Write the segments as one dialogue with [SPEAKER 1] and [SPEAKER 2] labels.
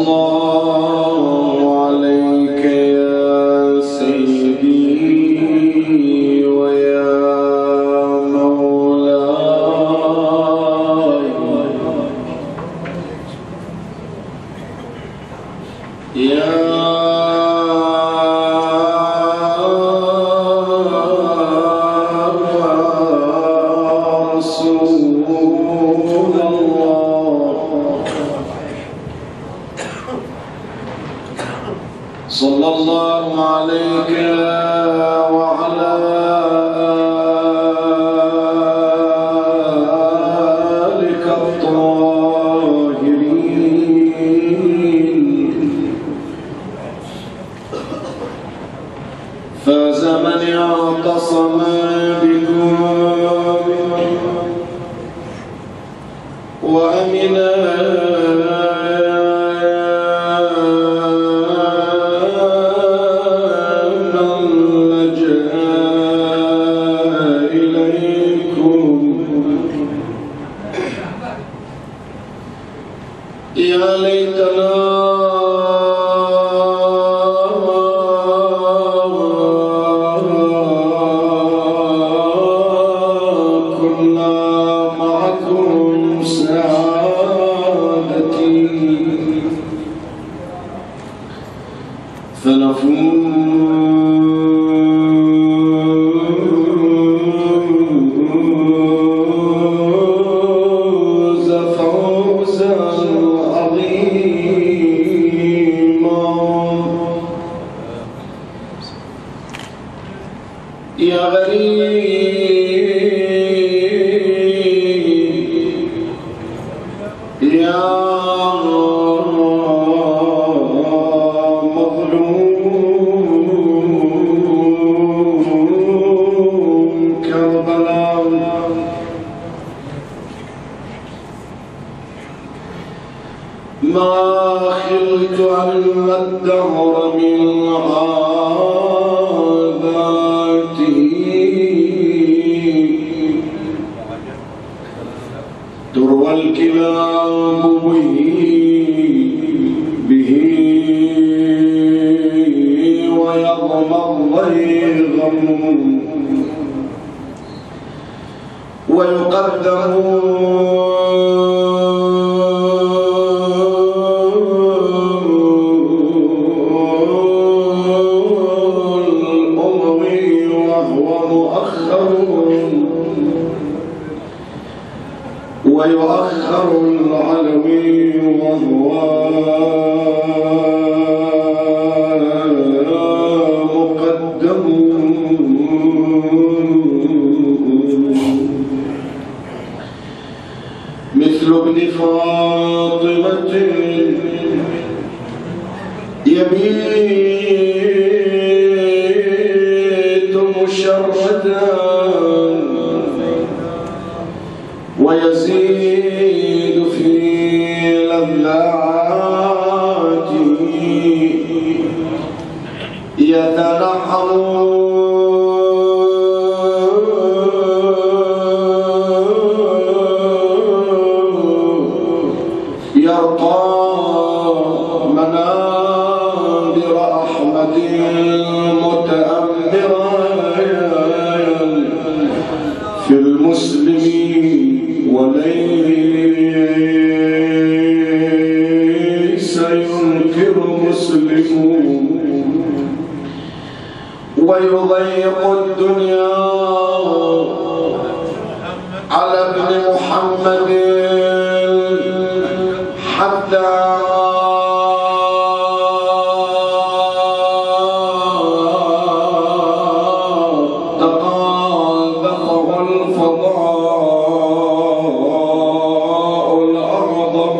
[SPEAKER 1] الله عليك يا سيدي ويا مولاي يا صلى الله عليك وعلى آلك الطاهرين فاز من اعتصم بكم وأمن يا ليتنا كنا معكم سعادتي فنفوز فوزا يا غريب يا مظلوم كربلاء ما خلت علم الدهر من تروى الكلاب به ويضمى الضيغم ويقدم الأموي وهو مؤخر ويؤخر العلوي وهو مقدم مثل ابن فاطمة يبيت مشردا ويزيد في لذاته يتنحر يرقى منابر أحمد متأمرا في المسلمين وليس ينكر مسلم ويضيق الدنيا على ابن محمد حتى تقاذفه الفضاء الأعظم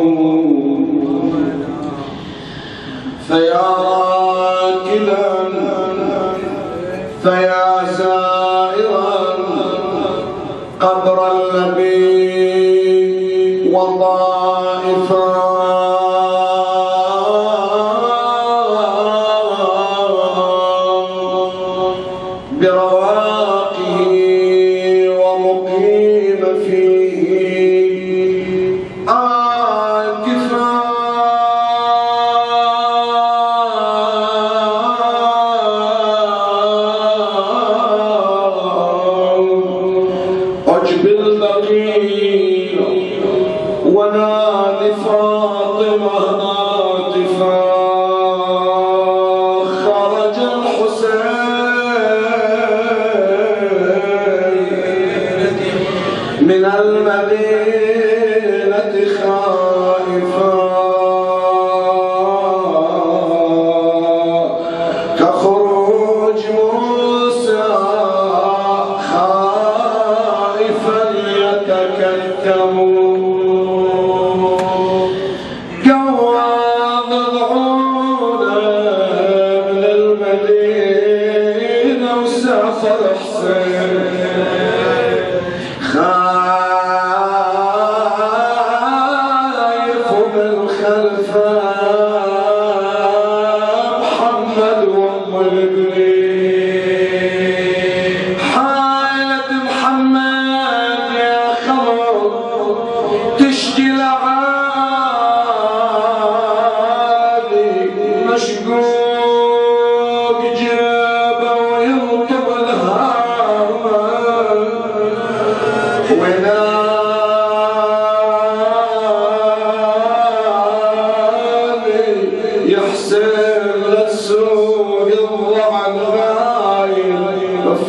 [SPEAKER 1] فيا راكدا فيا زائرا قبر النبي وطائفا برواقه ومقيم فيه عاكفا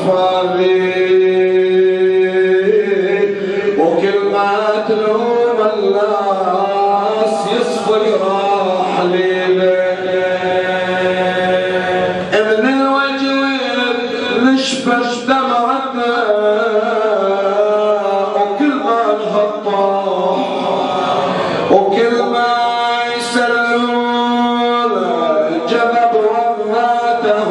[SPEAKER 1] أحفادي وكل ما تلوم الناس يصفر راح ليلة ابن الوجود نشفت دمعتنا وكل ما نهطح وكل ما يسلون جذب رضاته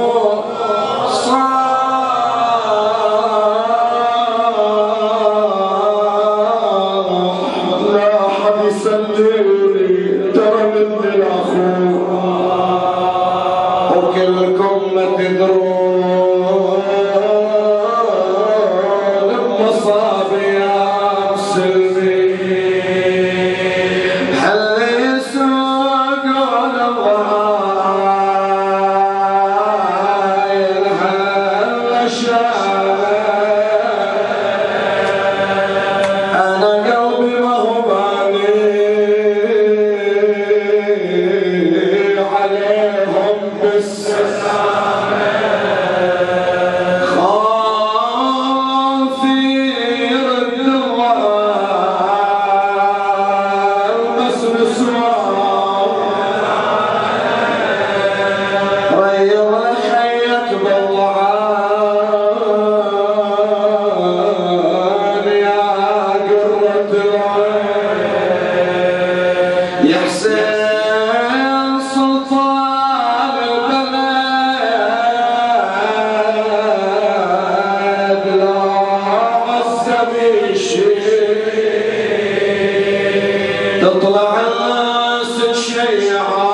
[SPEAKER 1] تطلع الناس تشيعا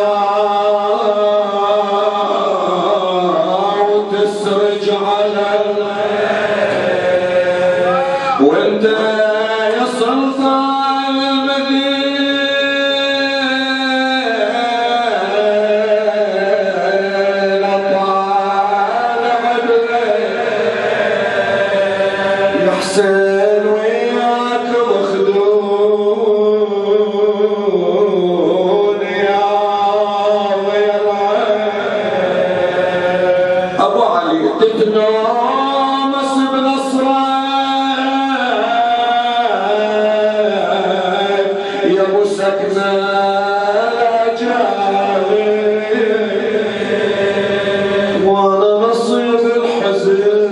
[SPEAKER 1] وتسرج على وانت يا سلطان المدينة طالع يا حسين وياك مخدوم ابو علي تتنامس بنصرك يا ابو سكنه جاهل وانا نصيب الحزن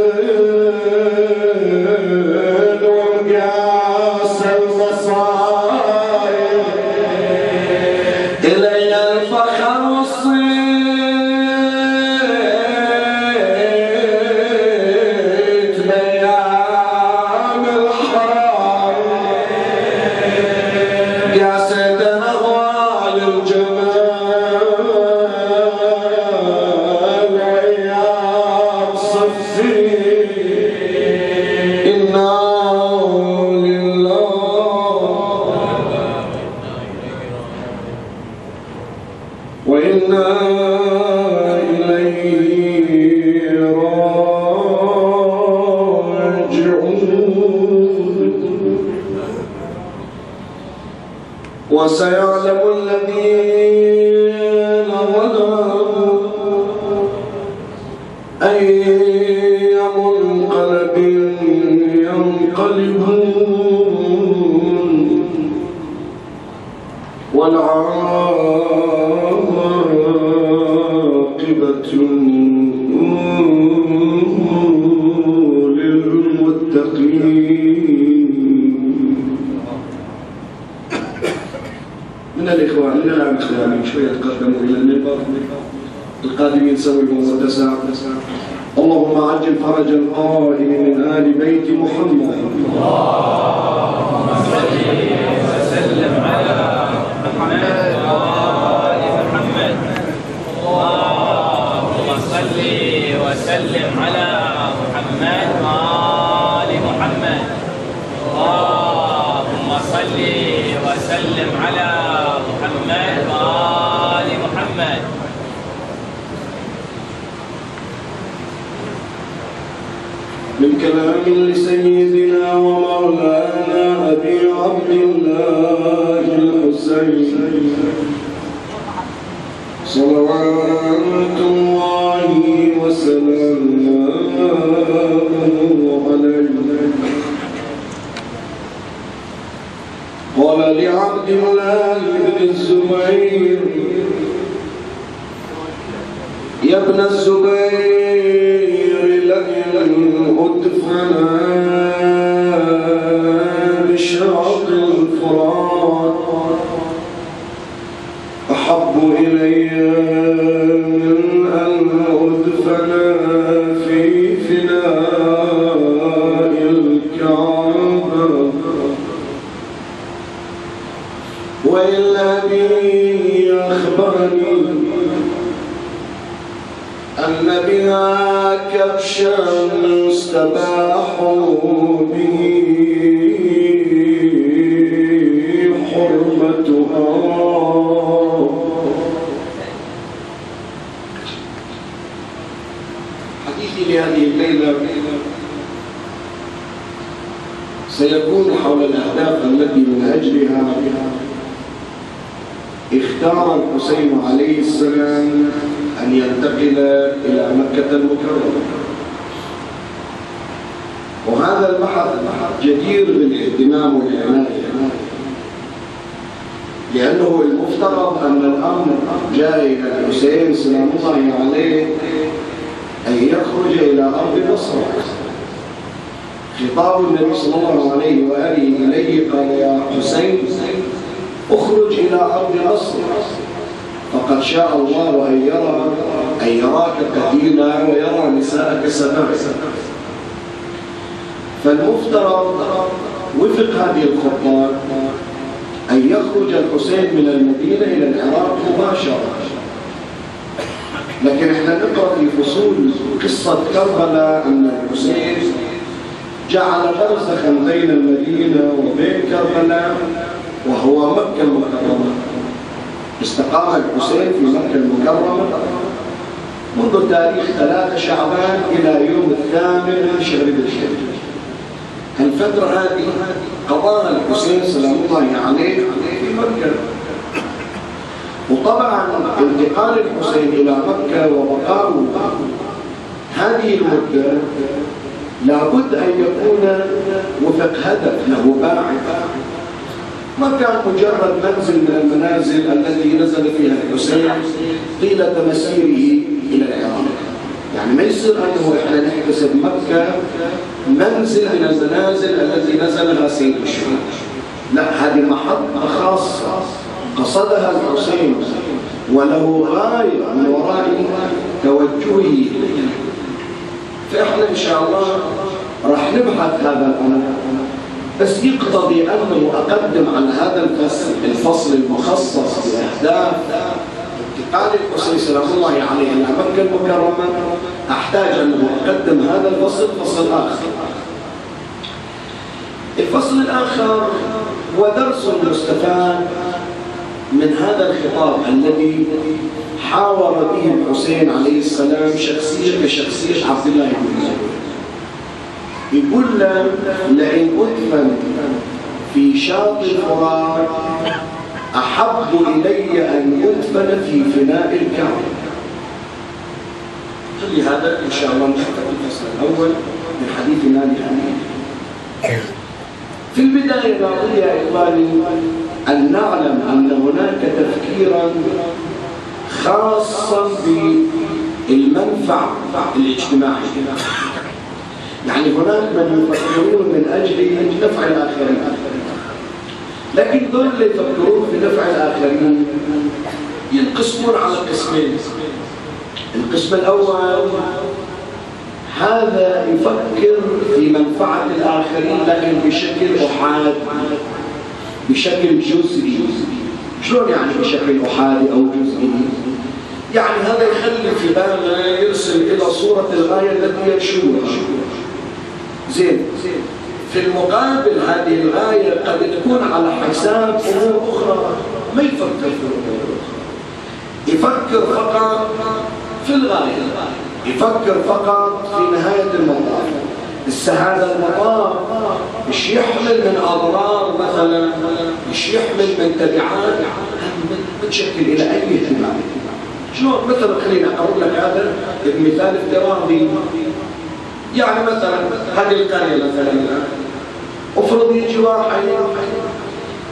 [SPEAKER 1] وانقاس المصايب الي الفخر والصيت بايام الحرام يا سيدنا غالي الجمال وايام صفي انا لله وإنا إليه راجعون وسيعلم الذين ظلموا أي منقلب ينقلبون والعاقبة للمتقين. من الإخوان من العام الإخواني شوية تقدموا إلى المنبر القادمين سويهم وتسع. اللهم عجل فرج القائم من آل بيت محمد. اللهم صل وسلم على محمد وآل محمد. اللهم صل وسلم على محمد وآل محمد. اللهم صل وسلم على محمد وآل محمد. من كلام لسيدنا ومولانا أبي عبد الله الحسين صلوات الله وسلامه ولعبد الله بن الزبير يا ابن الزبير لئن أدفنا بشاطئ الفرات أحب إلي من أن أدفنا في فناء الكعبة. وإن أبي أخبرني أن بها كبشا استباحوا به حرمتها. حديثي لهذه الليلة سيكون حول الأهداف التي من أجلها اختار الحسين عليه السلام أن ينتقل إلى مكة المكرمة. وهذا البحث جدير بالاهتمام والعناية، لأنه المفترض أن الأمر جاء إلى الحسين سلام الله عليه أن يخرج إلى أرض مصر. خطاب النبي صلى الله عليه وآله إليه قال: يا حسين اخرج إلى أرض مصر، فقد شاء الله أن يراك قتيلا ويرى نساءك سبعا. فالمفترض وفق هذه الخطة أن يخرج الحسين من المدينة إلى العراق مباشرة. لكن احنا نقرأ في فصول قصة كربلاء أن الحسين جعل برزخا بين المدينة وبين كربلاء وهو مكة المكرمة. استقام الحسين في مكة المكرمة منذ تاريخ 3 شعبان إلى يوم 8 من شهر ذي الحجة. الفترة هذه قضاها الحسين سلام الله عليه في مكة. وطبعا انتقال الحسين إلى مكة وبقاؤه هذه المدة لابد أن يكون وفق هدف له باعث، ما كان مجرد منزل من المنازل التي نزل فيها الحسين طيلة مسيره إلى العراق. يعني ما يصير أنه إحنا نحتسب مكة منزل من المنازل التي نزلها سيد الشهود، لا، هذه محطة خاصة قصدها الحسين وله غاية من وراء توجهه إليه. فإحنا إن شاء الله راح نبحث هذا الأمر، بس يقتضي أنه أقدم عن هذا الفصل المخصص بأهداف انتقال الحسين سلام الله عليه إلى مكة المكرمة، أحتاج أنه أقدم هذا الفصل آخر. الفصل الآخر هو درس مستفاد من هذا الخطاب الذي حاور به الحسين عليه السلام شخصية كشخصية عبد الله بن الزبير. يقول له: لئن أدفن في شاطئ الفرات أحب إلي أن أدفن في فناء الكعبة. لهذا إن شاء الله نحكي الفصل الأول من حديثنا لهذه. في البداية نقول يا إخواني أن نعلم أن هناك تفكيرا خاصا بالمنفعة الاجتماعية. يعني هناك من يفكرون من أجل نفع الآخرين، لكن دول اللي يفكرون في نفع الآخرين ينقسمون على قسمين. القسم الأول هذا يفكر في منفعة الآخرين لكن بشكل أحادي، بشكل جزئي. شلون يعني بشكل أحادي أو جزئي؟ يعني هذا يخلي في باله يرسل إلى صورة الغاية التي ينشوها. زين، في المقابل هذه الغاية قد تكون على حساب أمور أخرى ما يفكر في الأمور الأخرى، يفكر فقط في الغاية، يفكر فقط في نهاية المطاف. هذا المطاف مش يحمل من أضرار مثلا، مش يحمل من تبعات بتشكل إلى أي اهتمام. شلون مثلا خلينا أقول لك هذا مثال افتراضي. يعني مثلا هذه القرية مثلا افرض يجي واحد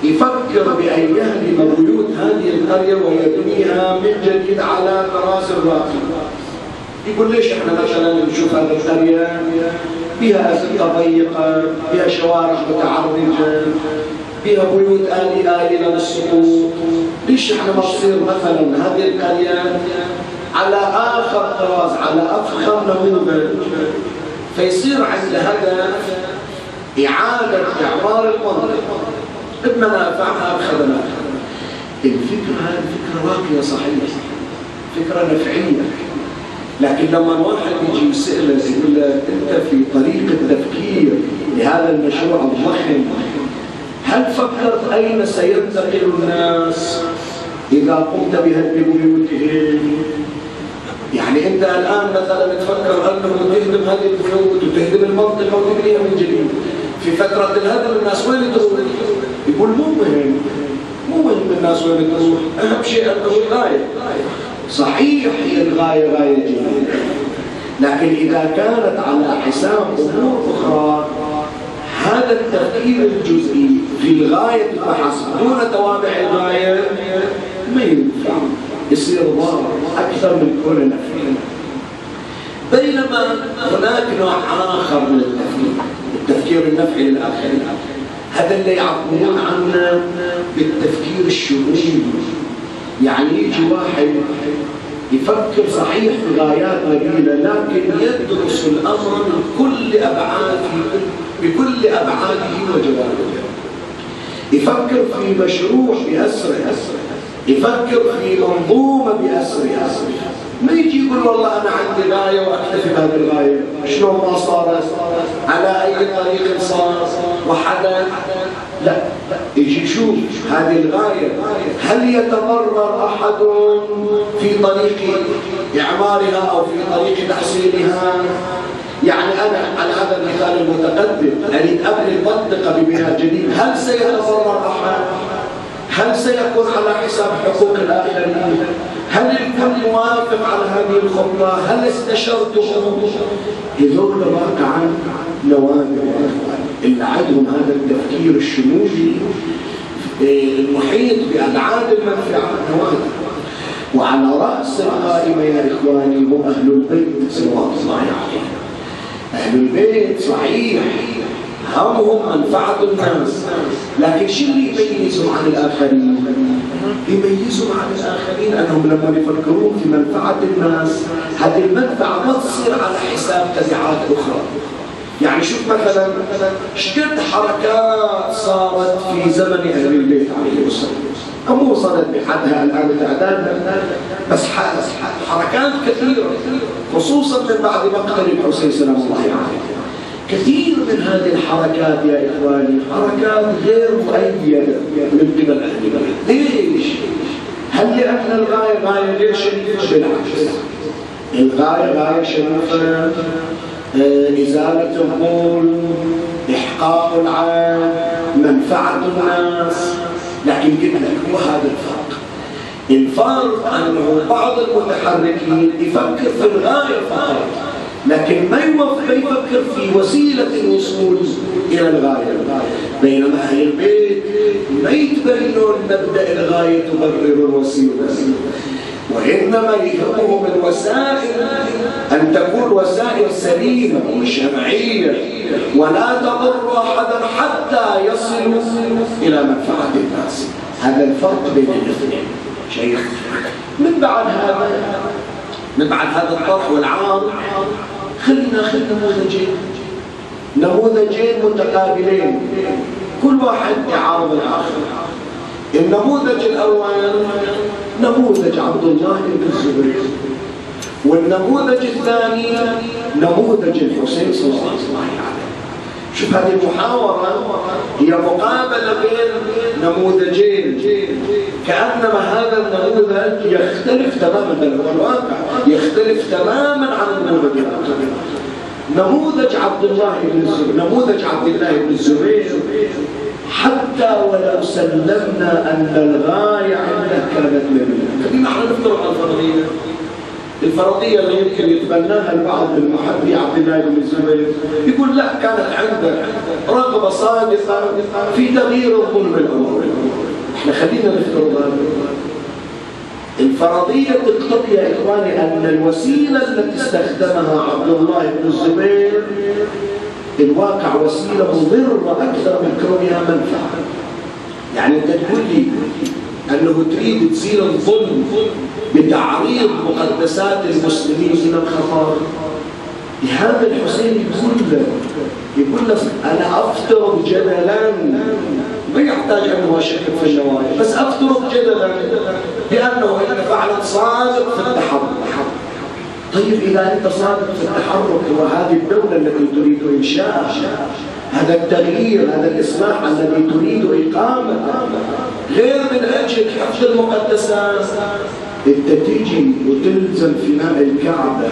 [SPEAKER 1] يفكر بأن يهدم بيوت هذه القرية ويبنيها من جديد على طراز الراقي. يقول ليش احنا مثلا نشوف هذه القرية فيها أزقة ضيقة، فيها شوارع متعرجة، فيها بيوت آلية للسقوط، ليش احنا ما تصير مثلا هذه القرية على آخر طراز، على أفخم نموذج، فيصير عند هدف إعادة إعمار المنطقة بمنافعها بخدماتها. الفكرة هذه فكرة راقية صحيح، فكرة نفعية، لكن لما واحد يجي يسأله يقول له أنت في طريقة تفكير لهذا المشروع الضخم هل فكرت أين سينتقل الناس إذا قمت بهدم بيوتهم؟ يعني أنت الآن مثلا تفكر أنه تهدم هذه البيوت وتهدم المنطقة وتبنيها من جديد، في فترة الهدم الناس وين تروح؟ يقول مو مهم الناس وين تروح، أهم شيء أنه الغاية. صحيح هي الغاية غاية جيدة، لكن إذا كانت على حساب أمور أخرى هذا التفكير الجزئي في الغاية فحسب دون توابع الغاية ما ينفع، يصير ضار أكثر من كل نفع. بينما هناك نوع آخر من التفكير النفعي للآخرين، هذا اللي يعبرون عنه بالتفكير الشمولي. يعني يجي واحد يفكر صحيح في غايات نبيلة لكن يدرس الأمر بكل أبعاده وجوانبه، يفكر في مشروع بأسره، يفكر في منظومة بأسرها، ما يجي يقول والله أنا عندي غاية وأكتفي بهذه الغاية، شلون ما صارت، على أي طريق صار وحدث، لا، يجي يشوف هذه الغاية هل يتضرر أحد في طريق إعمارها أو في طريق تحصيلها. يعني أنا على هذا المثال المتقدم أريد أبني المنطقة ببناء جديد، هل سيتضرر أحد؟ هل سيكون على حساب حقوق الآخرين؟ هل الكل موافق على هذه الخطة؟ هل استشرتهم؟ هذول واقعا نوادر اللي عندهم هذا التفكير الشمولي المحيط بأبعاد المنفعة نوادر. وعلى رأس القائمة يا إخواني هم أهل البيت صلوات الله عليهم. أهل البيت صحيح همهم منفعة الناس، لكن شو اللي يميزهم عن الآخرين؟ يميزهم عن الآخرين أنهم لما يفكرون في منفعة الناس هذه المنفعة ما تصير على حساب تبعات أخرى. يعني شوف مثلا شقد حركات صارت في زمن أهل البيت عليه السلام، أمور وصلت بحدها الآن تعدادها، بس حركات كثيرة خصوصا من بعد مقتل الحسين سلام الله عليه. كثير من هذه الحركات يا إخواني حركات غير مؤيدة من قبل أهل البيت. ليش؟ هل لأن الغاية غاية غير شريفة؟ بالعكس، الغاية غاية شريفة، إزالة الظلم، إحقاق العين، منفعة الناس. لكن قلت لك هو هذا الفرق أنه بعض المتحركين يفكر في الغاية فقط، لكن ما يفكر في وسيلة الوصول إلى الغاية. بينما أهل البيت ما يتبنون مبدأ الغاية تبرر الوسيلة، وإنما يهمهم الوسائل أن تكون وسائل سليمة وشرعية ولا تضر أحدا حتى يصلوا إلى منفعة الناس. هذا الفرق بين الاثنين. شيخ من بعد هذا الطرح والعرض خلنا نموذجين متقابلين كل واحد يعارض الآخر. النموذج الأول نموذج عبد الله بن الزبير، والنموذج الثاني نموذج الحسين صلى الله عليه وسلم. شوف هذه المحاورة هي مقابلة بين نموذجين، كأنما هذا النموذج يختلف تماما، بل هو الواقع يختلف تماما عن النموذج الآخر. نموذج عبد الله بن الزبير حتى ولو سلمنا أن الغاية عنده كانت نبيلة. خلينا نحن نفترض الفرضية الفرضية اللي يمكن يتبناها البعض من محبي عبد الله بن الزبير يقول لا، كانت عنده رغبة صادقة في تغيير الظلم الأموي. احنا خلينا نفترض هذا. الفرضية تقتضي يا إخواني أن الوسيلة التي استخدمها عبد الله بن الزبير الواقع وسيلة مضرة أكثر من كونها منفعة. يعني أنت تقول لي أنه تريد تزيل الظلم بتعريض مقدسات المسلمين من الخطر. لهذا الحسين يقول له أنا أفترض جدلا، ما يحتاج أن أشكك في النوايا، بس أفترض جدلا بأنه إذا فعلت صادق في التحرك. طيب إذا أنت صادق في التحرك وهذه الدولة التي تريد إنشاءها، هذا التغيير، هذا الإصلاح الذي تريد إقامته، غير من أجل حفظ المقدسات، أنت تيجي وتلزم فناء الكعبة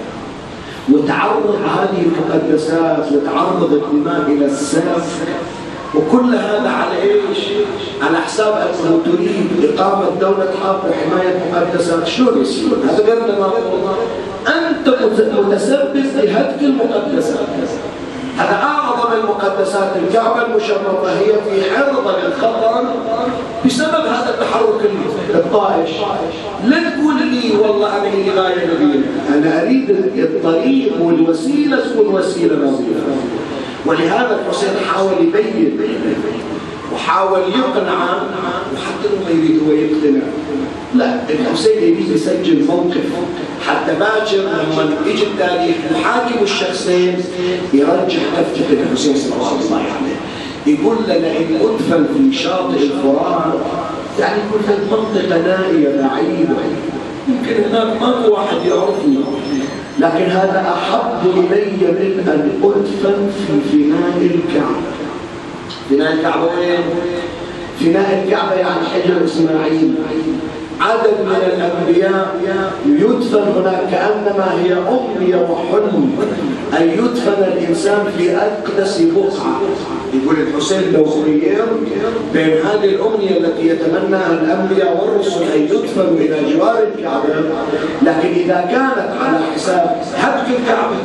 [SPEAKER 1] وتعرض هذه المقدسات وتعرض الدماء إلى السفك، وكل هذا على إيش؟ على حساب أنه تريد إقامة دولة حق وحماية مقدسات. شلون يصير؟ هذا غير تناقض. أنت متسبب بهتك المقدسات. هذا أعظم المقدسات، الكعبة المشرفة هي في عرض للخطر بسبب هذا التحرك الطائش. لا تقول لي والله أنا لي غاية نبيلة، أنا أريد الطريق والوسيلة تكون وسيلة نظيفة. ولهذا الحسين حاول يبين وحاول يقنع، وحتى لو ما يريد هو يقتنع، لا، الحسين يريد يسجل موقف حتى باكر لما يجي التاريخ محاكم الشخصين يرجح كفة الحسين صلى الله عليه وسلم. يقول لنا إن أدفن في شاطئ الفرات، يعني يقول لك منطقة نائية بعيدة، يمكن هناك ما واحد يعرفني، لكن هذا أحب إلي من أن أدفن في فناء الكعبة. فناء الكعبة وين؟ فناء الكعبة يعني حجر إسماعيل. عدد من الأنبياء يدفن هناك كأنما هي أمنية وحلم أن يدفن الإنسان في أقدس بقعة. يقول الحسين لو خير بين هذه الأمنية التي يتمناها الأنبياء والرسل أن يدفنوا إلى جوار الكعبة، لكن إذا كانت على حساب هتك الكعبة،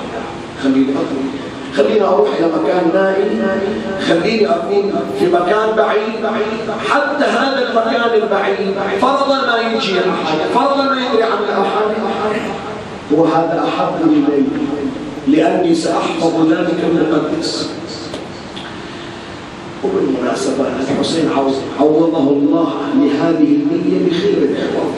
[SPEAKER 1] خليني أروح إلى مكان نائي، خليني أكون في مكان بعيد، حتى هذا المكان البعيد فرضا ما يجي أحد، فرضا ما يدري عنه أحد، وهذا أحب إلي لأني سأحفظ ذلك المقدس. وبالمناسبة الحسين عوضه الله لهذه النية بخير العوض.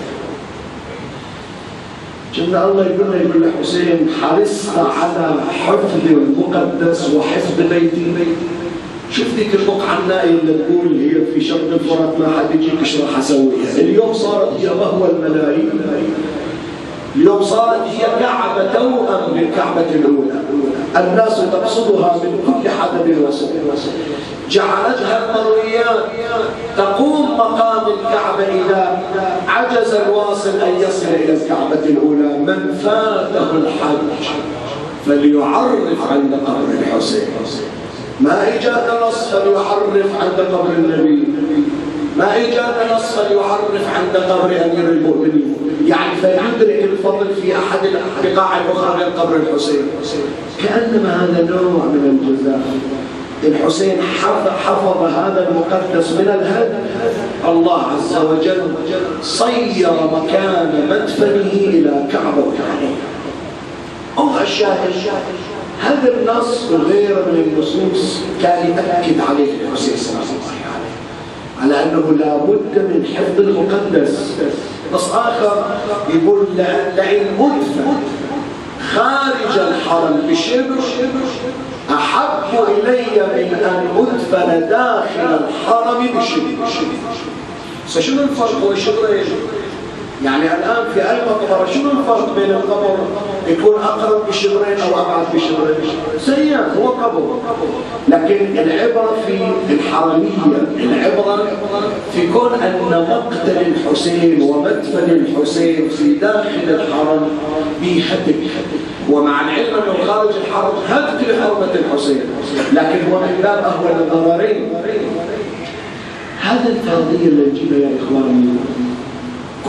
[SPEAKER 1] جمع الله يقول له حسين حرصت على حفظ المقدس وحفظ بيتي. شوف ذيك البقعة النائية اللي تقول هي في شرق الفرات ما حد يجيك ايش راح اسويها. اليوم صارت هي مهوى الملايين، اليوم صارت هي كعبة توأم للكعبة الأولى، الناس تقصدها من كل حدب وسط، جعلتها المرويات تقوم مقام الكعبة إذا عجز الواصل أن يصل إلى الكعبة الأولى. من فاته الحج فليعرف عند قبر الحسين، ما إجاد نص فليعرف عند قبر النبي، ما إجاد نص فليعرف عند قبر أمير المؤمنين، يعني فيدرك الفضل في أحد البقاع الأخرى من قبر الحسين. كأنما هذا نوع من الجزاء. الحسين حفظ هذا المقدس من الهدم. الله عز وجل صير مكان مدفنه إلى كعبة وكعبة. أو الشاهد هذا النص وغيره من النصوص كان يأكد عليه الحسين صلى الله عليه وسلم على أنه لا بد من حفظ المقدس. نص آخر يقول لئن أدفن خارج الحرم بشبر أحب إلي من أن أدفن داخل الحرم بشبر. فشنو الفرق والشبرين؟ يعني الآن في أي مقبرة شنو الفرق بين القبر يكون أقرب بشبرين أو أبعد بشبرين؟ سيئا هو قبر، لكن العبرة في الحرمية، العبرة في كون أن مقتل الحسين ومدفن الحسين في داخل الحرم بهتك، ومع العلم أنه خارج الحرم هتك لحرمة الحسين، لكن هو من باب أهون الضررين. هذا الفرضية اللي نجيبها يا إخواني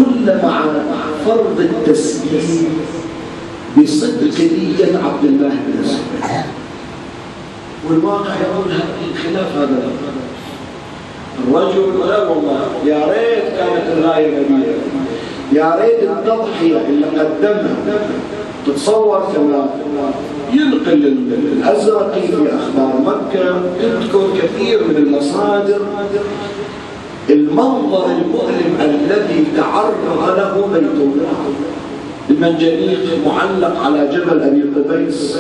[SPEAKER 1] كل مع فرض التسليم بصدق نية عبد الله بن الزبير. والواقع يقول خلاف هذا الرجل. لا والله يا ريت كانت الغاية نبيلة، يا ريت التضحية اللي قدمها. تتصور كما ينقل الأزرقي في أخبار مكة، يذكر كثير من المصادر المنظر المؤلم الذي تعرض له بيت الله. المنجنيق معلق على جبل أبي قبيس،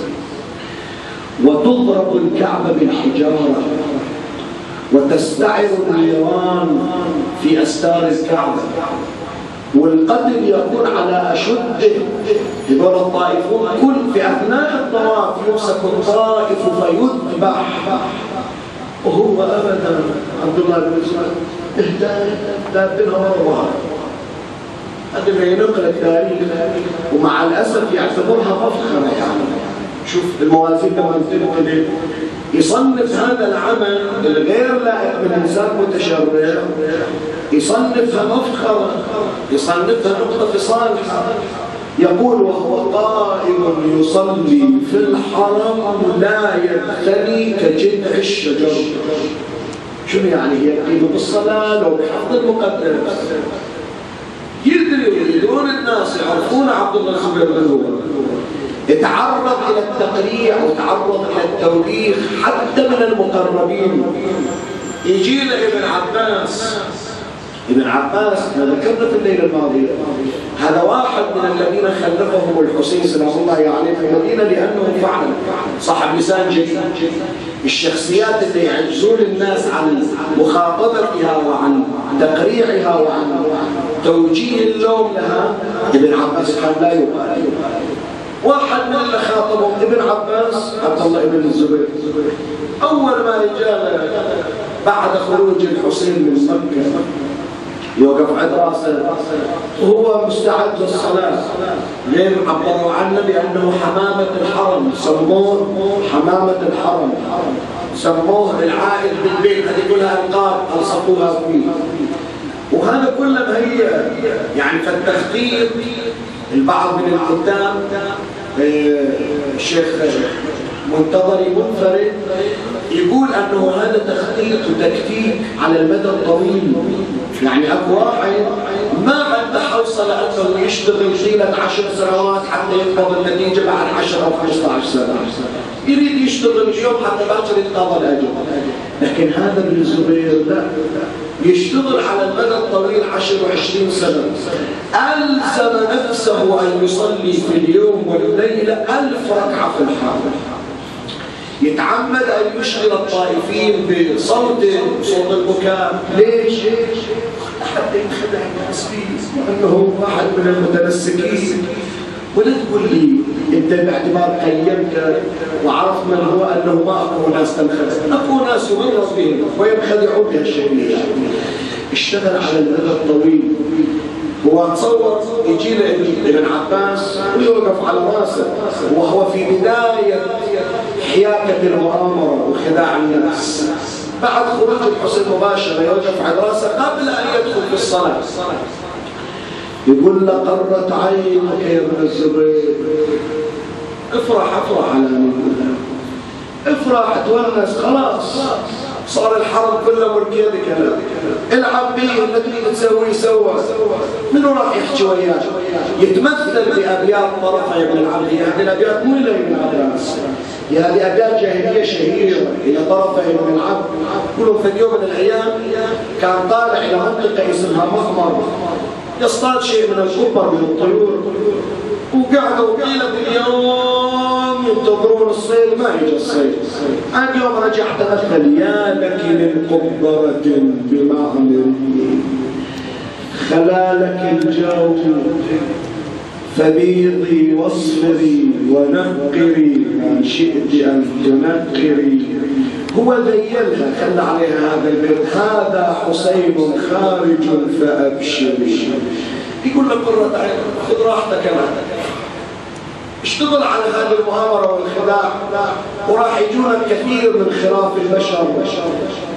[SPEAKER 1] وتضرب الكعبة بالحجارة، وتستعر النيران في أستار الكعبة، والقتل يكون على أشده. هذول الطائفون كل في أثناء الطواف يمسك الطائف فيذبح، وهو أبدا عبد الله بن زبير دابنها ورا. هذا ما ينقل التاريخ، ومع الأسف يعتبرها مفخرة. يعني شوف الموازين لما تنقل يصنف هذا العمل الغير لائق من إنسان متشرع، يصنفها مفخرة، يصنفها نقطة صالحة. يقول وهو قائم يصلي في الحرم لا يبتلي كجذع الشجر. شنو يعني؟ يقيم بالصلاة لو بحفظ المقدس، يدري ويريدون الناس يعرفون عبد الله الزبير من هو. يتعرض إلى التقريع وتعرض إلى التوبيخ حتى من المقربين. يجينا ابن عباس، ابن عباس ذكرنا في الليلة الماضية، هذا واحد من الذين خلفهم الحسين سلام الله عليه في المدينة، لأنه فعلا صاحب لسان جديد. الشخصيات اللي يعجزون الناس عن مخاطبتها وعن تقريعها وعن توجيه اللوم لها، ابن عباس كان لا يبالي. واحد من اللي خاطبهم ابن عباس عبد الله بن الزبير. أول ما رجال بعد خروج الحسين من مكة يوقف عند راسه وهو مستعد للصلاة، غير عبروا عنه بأنه حمامة الحرم، سموه حمامة الحرم، سموه العائد بالبيت، هذه كلها ألقاب ألصقوها فيه. وهذا كله هي يعني فالتخطيط. البعض من الكتاب الشيخ منتظري منفرد يقول أنه هذا تخطيط وتكتيك على المدى الطويل. يعني أكو واحد ما عنده حوصلة أنه يشتغل طيلة 10 سنوات حتى يقبض النتيجة بعد 10 أو 15 سنة، يريد يشتغل اليوم حتى باكر يتقاضى الأجر. لكن هذا ابن الزبير لا، يشتغل على المدى الطويل 10 و20 سنة. ألزم نفسه أن يصلي في اليوم والليلة 1000 ركعة في الحرم. يتعمد أن يشغل الطائفين بصوته وصوت البكاء. ليش؟ حتى ينخدع الناس فيه وأنه واحد من المتمسكين. ولا تقول لي أنت باعتبار قيمت وعرفت من هو أنه ما أكو ناس تنخدع، أكو ناس يمر بهم وينخدعوا بهالشكل. اشتغل على المدى الطويل. هو تصور يجينا ابن عباس ويوقف على راسه وهو في بداية حياكة المؤامرة وخداع الناس. بعد خروج الحسين مباشرة يوقف على راسه قبل أن يدخل في الصلاة، يقول له قرت عينك يا ابن الزبير، افرح افرح على نبينا، افرح تونس، خلاص صار الحرم كله مركيد كلام، العب به اللي تريد تسويه سوى. منو راح يحكي وياك؟ يتمثل بابيات طرفه ابن العبد. هذه الابيات مو الى ابن عباس، هذه ابيات جاهليه شهيره الى طرفه ابن العبد. كلهم في يوم من الايام كان طالع الى منطقه اسمها مخمر يصطاد شيء من الكبر من الطيور، وقعدوا قيلة اليوم ينتظرون الصيد ما يجي الصيد. اليوم رجع تمثل يا لك من قبرة بمعمري خلالك الجو فبيضي واصفري ونقري ما شئت أن تنقري. هو ذيلها خلى عليها هذا البيت، هذا حسين خارج فأبشري. يقول لك قرة عين خذ راحتك أنا. اشتغل على هذه المؤامرة والخداع، وراح يجونا الكثير من خراف البشر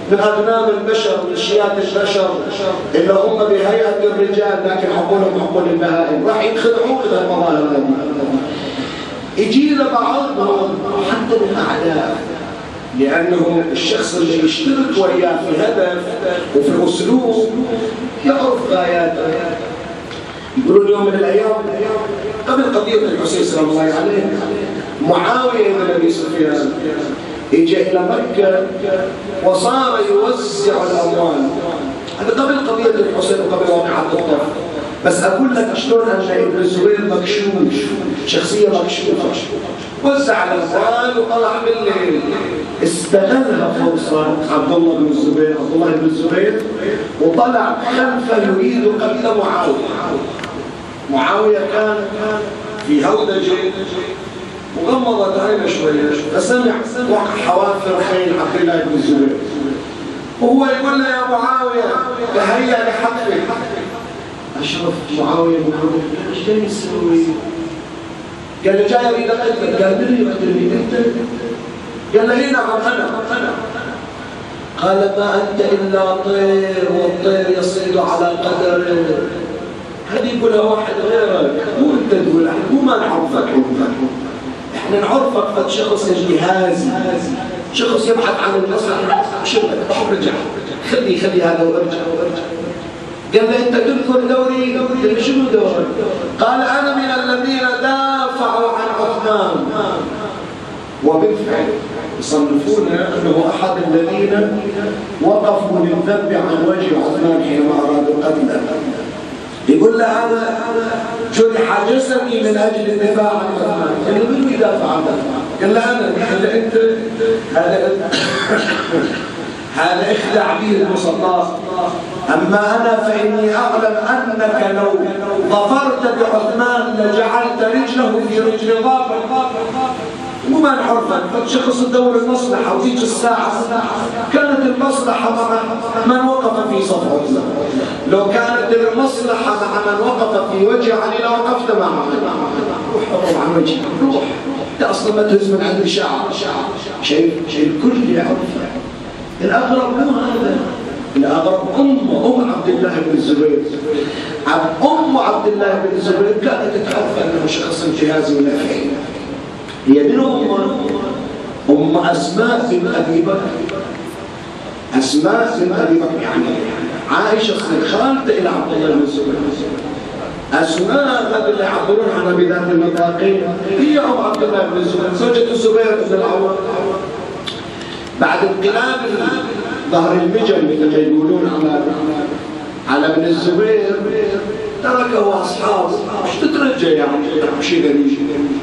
[SPEAKER 1] من أغنام البشر، من شيات البشر اللي هم بهيئة الرجال لكن عقولهم عقول البهائم، راح ينخدعون بهالمظاهر هذه. يجي لبعضهم حتى الأعداء، لأنه الشخص اللي يشترك وياه في هدف وفي أسلوب يعرف غاياته. يقولون يوم من الأيام قبل قضية الحسين سلام الله عليه، معاوية بن أبي سفيان اجى إلى مكة وصار يوزع الأموال. هذا قبل قضية الحسين وقبل واقعة الطرف، بس أقول لك شلون أن ابن الزبير مكشوف، شخصية مكشوفة، وزع الأموال وطلع بالليل. استغلها فرصة عبد الله بن الزبير وطلع خلفه يريد قتل معاوية. معاوية كان في هودجة وغمضت عينه شوية فسمع حوافر خيل عبد الله بن الزبير، وهو يقول له يا معاوية تهيأ لحقك. أشرف معاوية ايش جاي يسوي؟ قال له جاي اريد اقتلك. قال من يقتلني انت؟ قال له اي نعم انا. قال ما انت الا طير والطير يصيد على قدره. هذه يقولها واحد غيرك، مو انت تقولها، مو ما نعرفك. احنا نعرفك قد شخص جهازي، شخص يبحث عن المصلحه. شوف رجع خلي هذا وارجع. قال له انت تذكر دوري؟ قال له شنو دوري؟ قال انا من الذين دافعوا عن عثمان. وبالفعل يصنفون انه احد الذين وقفوا للذب عن وجه عثمان حينما ارادوا قتله. يقول له انا جرح جسدي من اجل الدفاع عن عثمان. قال له من يدافع عنه؟ قال له انا. قال له انت هذا اخدع به المصطفى، اما انا فاني اعلم انك لو ظفرت بعثمان لجعلت رجله في رجل ظافر. مو ما نعرفك، شخص تدور المصلحه وتيجي الساعه كانت المصلحه مع من وقف في صف عثمان. لو كانت المصلحه مع من وقف في وجه علي لوقفت معه. روح عن وجهي، روح انت اصلا ما تهز من عندي شعر. شيء الكل يعرفه. الأغرب مو هذا، الأغرب أم عبد الله بن الزبير. أم عبد الله بن الزبير كانت تعرف أنه شخص جهازي ونافعي. هي من أم أسماء بن أبي بكر. أسماء بن أبي بكر يعني عائشة خالته إلى عبد الله بن الزبير. أسماء هذا اللي يعبرون عنها بذات النطاقين هي أم عبد الله بن الزبير، زوجة الزبير بن العوام. بعد انقلاب ظهر المجن مثل ما يقولون على ابن الزبير تركه اصحابه. مش تترجى يعني شيء غريب.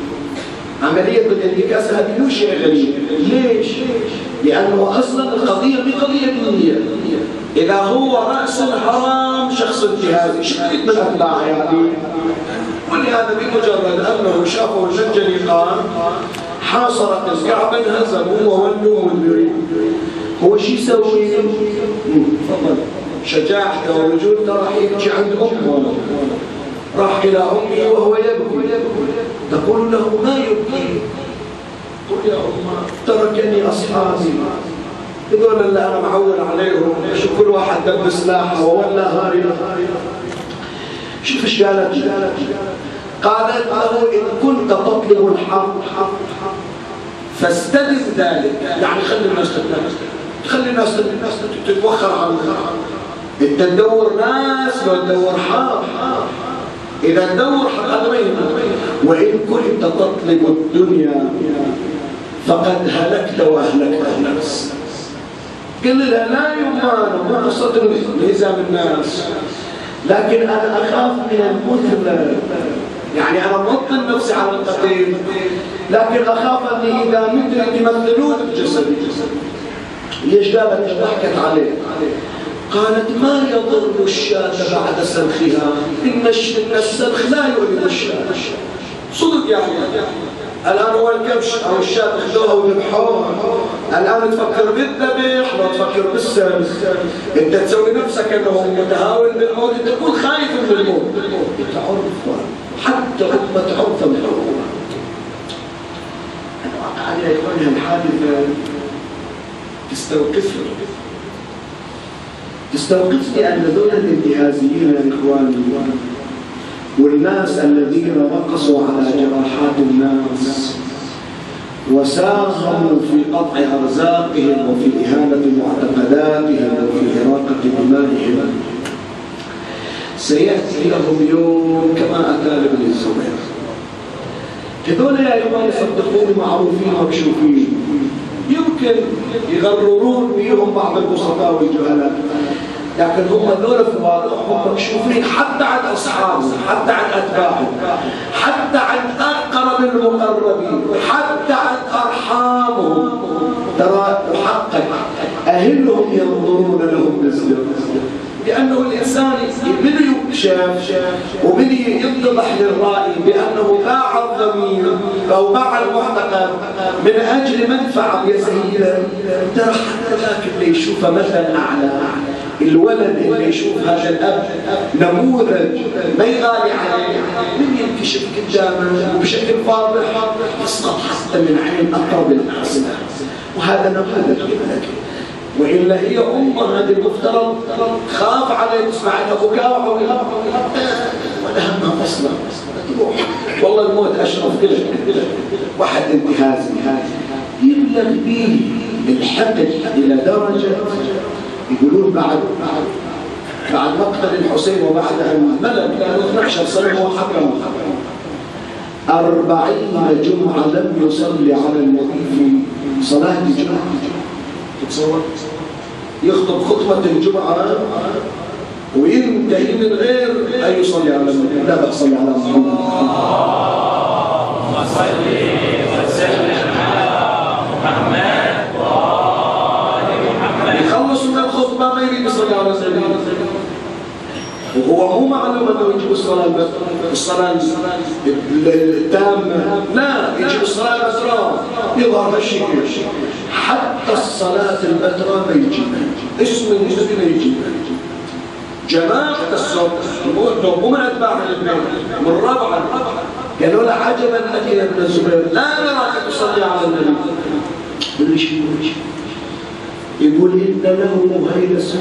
[SPEAKER 1] عمليه الانتكاس هذه مو شيء غريب. ليش؟ لانه اصلا القضيه مو قضيه دينيه. اذا هو راس الحرام شخص جهازي شديد من اتباعه يعني، ولهذا بمجرد انه شافوا المنجلي قام حاصرت الكعبة انهزم هو والنوم والبريد. هو شو يسوي؟ تفضل شجاعته ورجولته راح يمشي عند امه. راح الى امه وهو يبكي. تقول له ما يبكي؟ قل يا امه تركني اصحابي. يقول اللي انا معول عليهم، شوف كل واحد دب سلاحه وولى هاري. شوف ايش قالت؟ قالت له إن كنت تطلب الحق فاستدم ذلك، يعني خلي الناس تتوخر عنه. انت تدور ناس لو تدور حق. اذا تدور حق هذا ما يهمك. وان كنت تطلب الدنيا فقد هلكت واهلكت الناس. قال لها لا يمان، مو قصه انهزام الناس، لكن انا اخاف من المثلى. يعني أنا موطن نفسي على القتيل، لكن أخاف أني إذا مت يمثلون بجسدي. ليش قالت؟ ضحكت عليه. قالت ما يضر الشاة بعد سلخها، إن السلخ لا يؤلم الشاة. صدق يعني. الآن هو الكبش أو الشاة أخذوها وذبحوها، الآن تفكر بالذبح ما تفكر بالسلخ. أنت تسوي نفسك أنه متهاون بالموت، أنت تكون خايف من الموت. أنت عرف حتى أمة عرف من الحكومة. الواقع عليها يكون الحادثة تستوقفها. استوقفني أن ذول الانتهازيين يا إخواني والناس الذين رقصوا على جراحات الناس وساهموا في قطع أرزاقهم وفي إهانة معتقداتهم وفي إراقة دمائهم سيأتي لهم يوم كما أتى لابن الزبير. هذول يا إخواني صدقوني معروفين مكشوفين، يمكن يغررون بيهم بعض البسطاء والجهلاء، لكن هم ذول في واقعهم مكشوفين حتى عن أصحابهم، حتى عن أتباعهم، حتى عن أقرب المقربين، حتى عن أرحامهم. ترى محقق أهلهم ينظرون لهم نزلا، لأنه الإنسان بدي يكشف وبدي يتضح للرأي بأنه باع الضمير أو باع المعتقد من أجل منفعة يسيرة. ترى حتى ذاك اللي يشوفه مثلا أعلى، الولد اللي يشوف هذا الأب نموذج ما يغالي عليه من ينكشف قدامه وبشكل واضح يسقط حتى من عين أقرب الناس، وهذا نموذج لك. وإلا هي أمه هذه المفترض خاف عليه تسمع عنها بكاء ولا همها أصلا تروح والله الموت أشرف كله. واحد انتهازي يبلغ به الحقد إلى درجة يقولون بعد مقتل الحسين وبعد أن ملك كانوا 12 سنة وحكم 40 جمعة لم يصلي على النبي في صلاة الجمعة. تتصور يخطب خطبة الجمعة وينتهي من غير أن يصلي على النبي. لا بصلي على محمد. اللهم صل وسلم على محمد وآل محمد. يخلص من الخطبة ما يريد يصلي على النبي، وهو مو معلوم انه يجيب الصلاة التامة، لا يجيب الصلاة البتراء يظهر هالشيء. حتى الصلاة البتراء ما يجيبها، اسم النبي ما يجيبها. جماعة الصوت ومن أتباع الاثنين من رابعة قالوا له عجبا لك يا ابن الزبير لا نراك تصلي على النبي. يقول ليش يقول إن له هيلس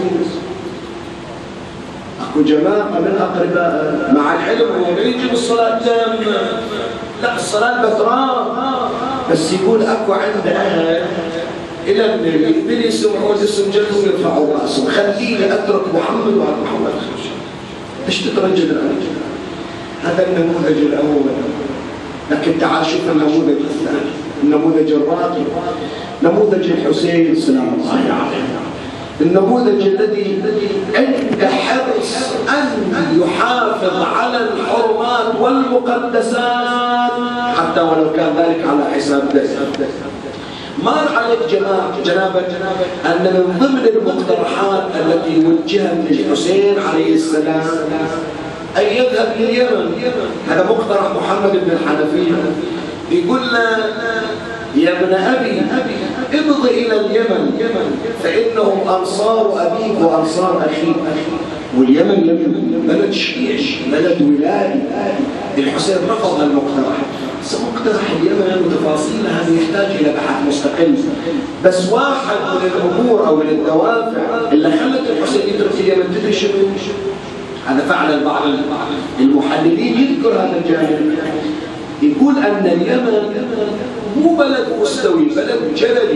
[SPEAKER 1] أكو جماعة من أقرباء مع العلم هو يجب الصلاة تامة، لا الصلاة بتراء، بس يقول أكو عند أهل إلى النبي من يسمعون اسم جدهم يرفعوا رأسهم. خليني أترك محمد وعلى محمد إيش تترجل الآن؟ هذا النموذج الأول. لكن تعال شوف النموذج الثاني، النموذج الراقي، نموذج الحسين سلام الله عليه، النموذج الذي عنده حرص أن يحافظ على الحرمات والمقدسات حتى ولو كان ذلك على حساب ذاته. مر عليك جنابك أن من ضمن المقترحات التي وجهت للحسين عليه السلام أن يذهب لليمن. هذا مقترح محمد بن الحنفية، يقول له يا ابن أبي امض إلى اليمن فإنهم أنصار أبيك وأنصار أخيك. واليمن بلد شيعي، بلد ولائي. الحسين رفض المقترح. مقترح اليمن وتفاصيلها هذه يحتاج إلى بحث مستقل، بس واحد من الأمور أو من الدوافع اللي خلت الحسين يترك اليمن تدري شنو؟ هذا فعلا بعض المحللين يذكر هذا الجانب، يقول أن اليمن مو بلد مستوي، بلد جبلي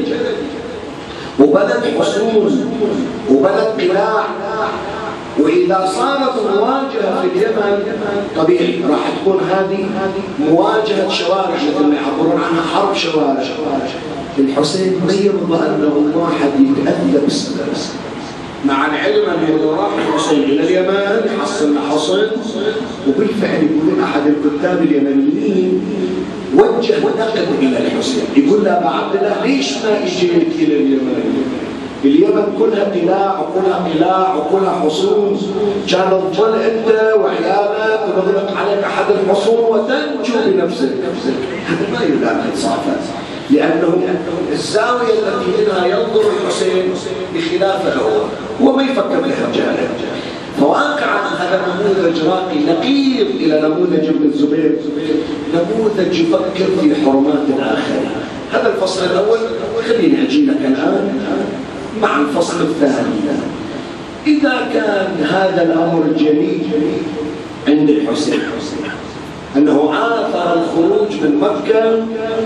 [SPEAKER 1] وبلد حصون وبلد قلاع، وإذا صارت مواجهة في اليمن طبيعي راح تكون هذه مواجهة شوارع مثل ما يعبرون عنها حرب شوارع. الحسين ما يرضى أنه واحد يتأذى بس مع العلم أنه راح الحسين إلى اليمن يحصل حصن، وبالفعل يقولون أحد الكتاب اليمنيين وجه نقد إلى الحسين يقول له أبا عبد الله ليش ما إجيت إلى اليمن؟ اليمن كلها قلاع وكلها حصون، كان تظل أنت وعيالك ونغلق عليك أحد الحصون وتنجو بنفسك. هذا ما يلائم إنصافا، لأنه الزاوية التي منها ينظر الحسين بخلاف الأول، هو ما يفكر بهالجانب. فواقعا هذا نموذج راقي نقيض إلى نموذج ابن الزبير، نموذج يفكر في حرمات الآخرين. هذا الفصل الأول، خليني أجي لك الآن مع الفصل الثاني. إذا كان هذا الأمر جلي عند الحسين أنه آثر الخروج من مكة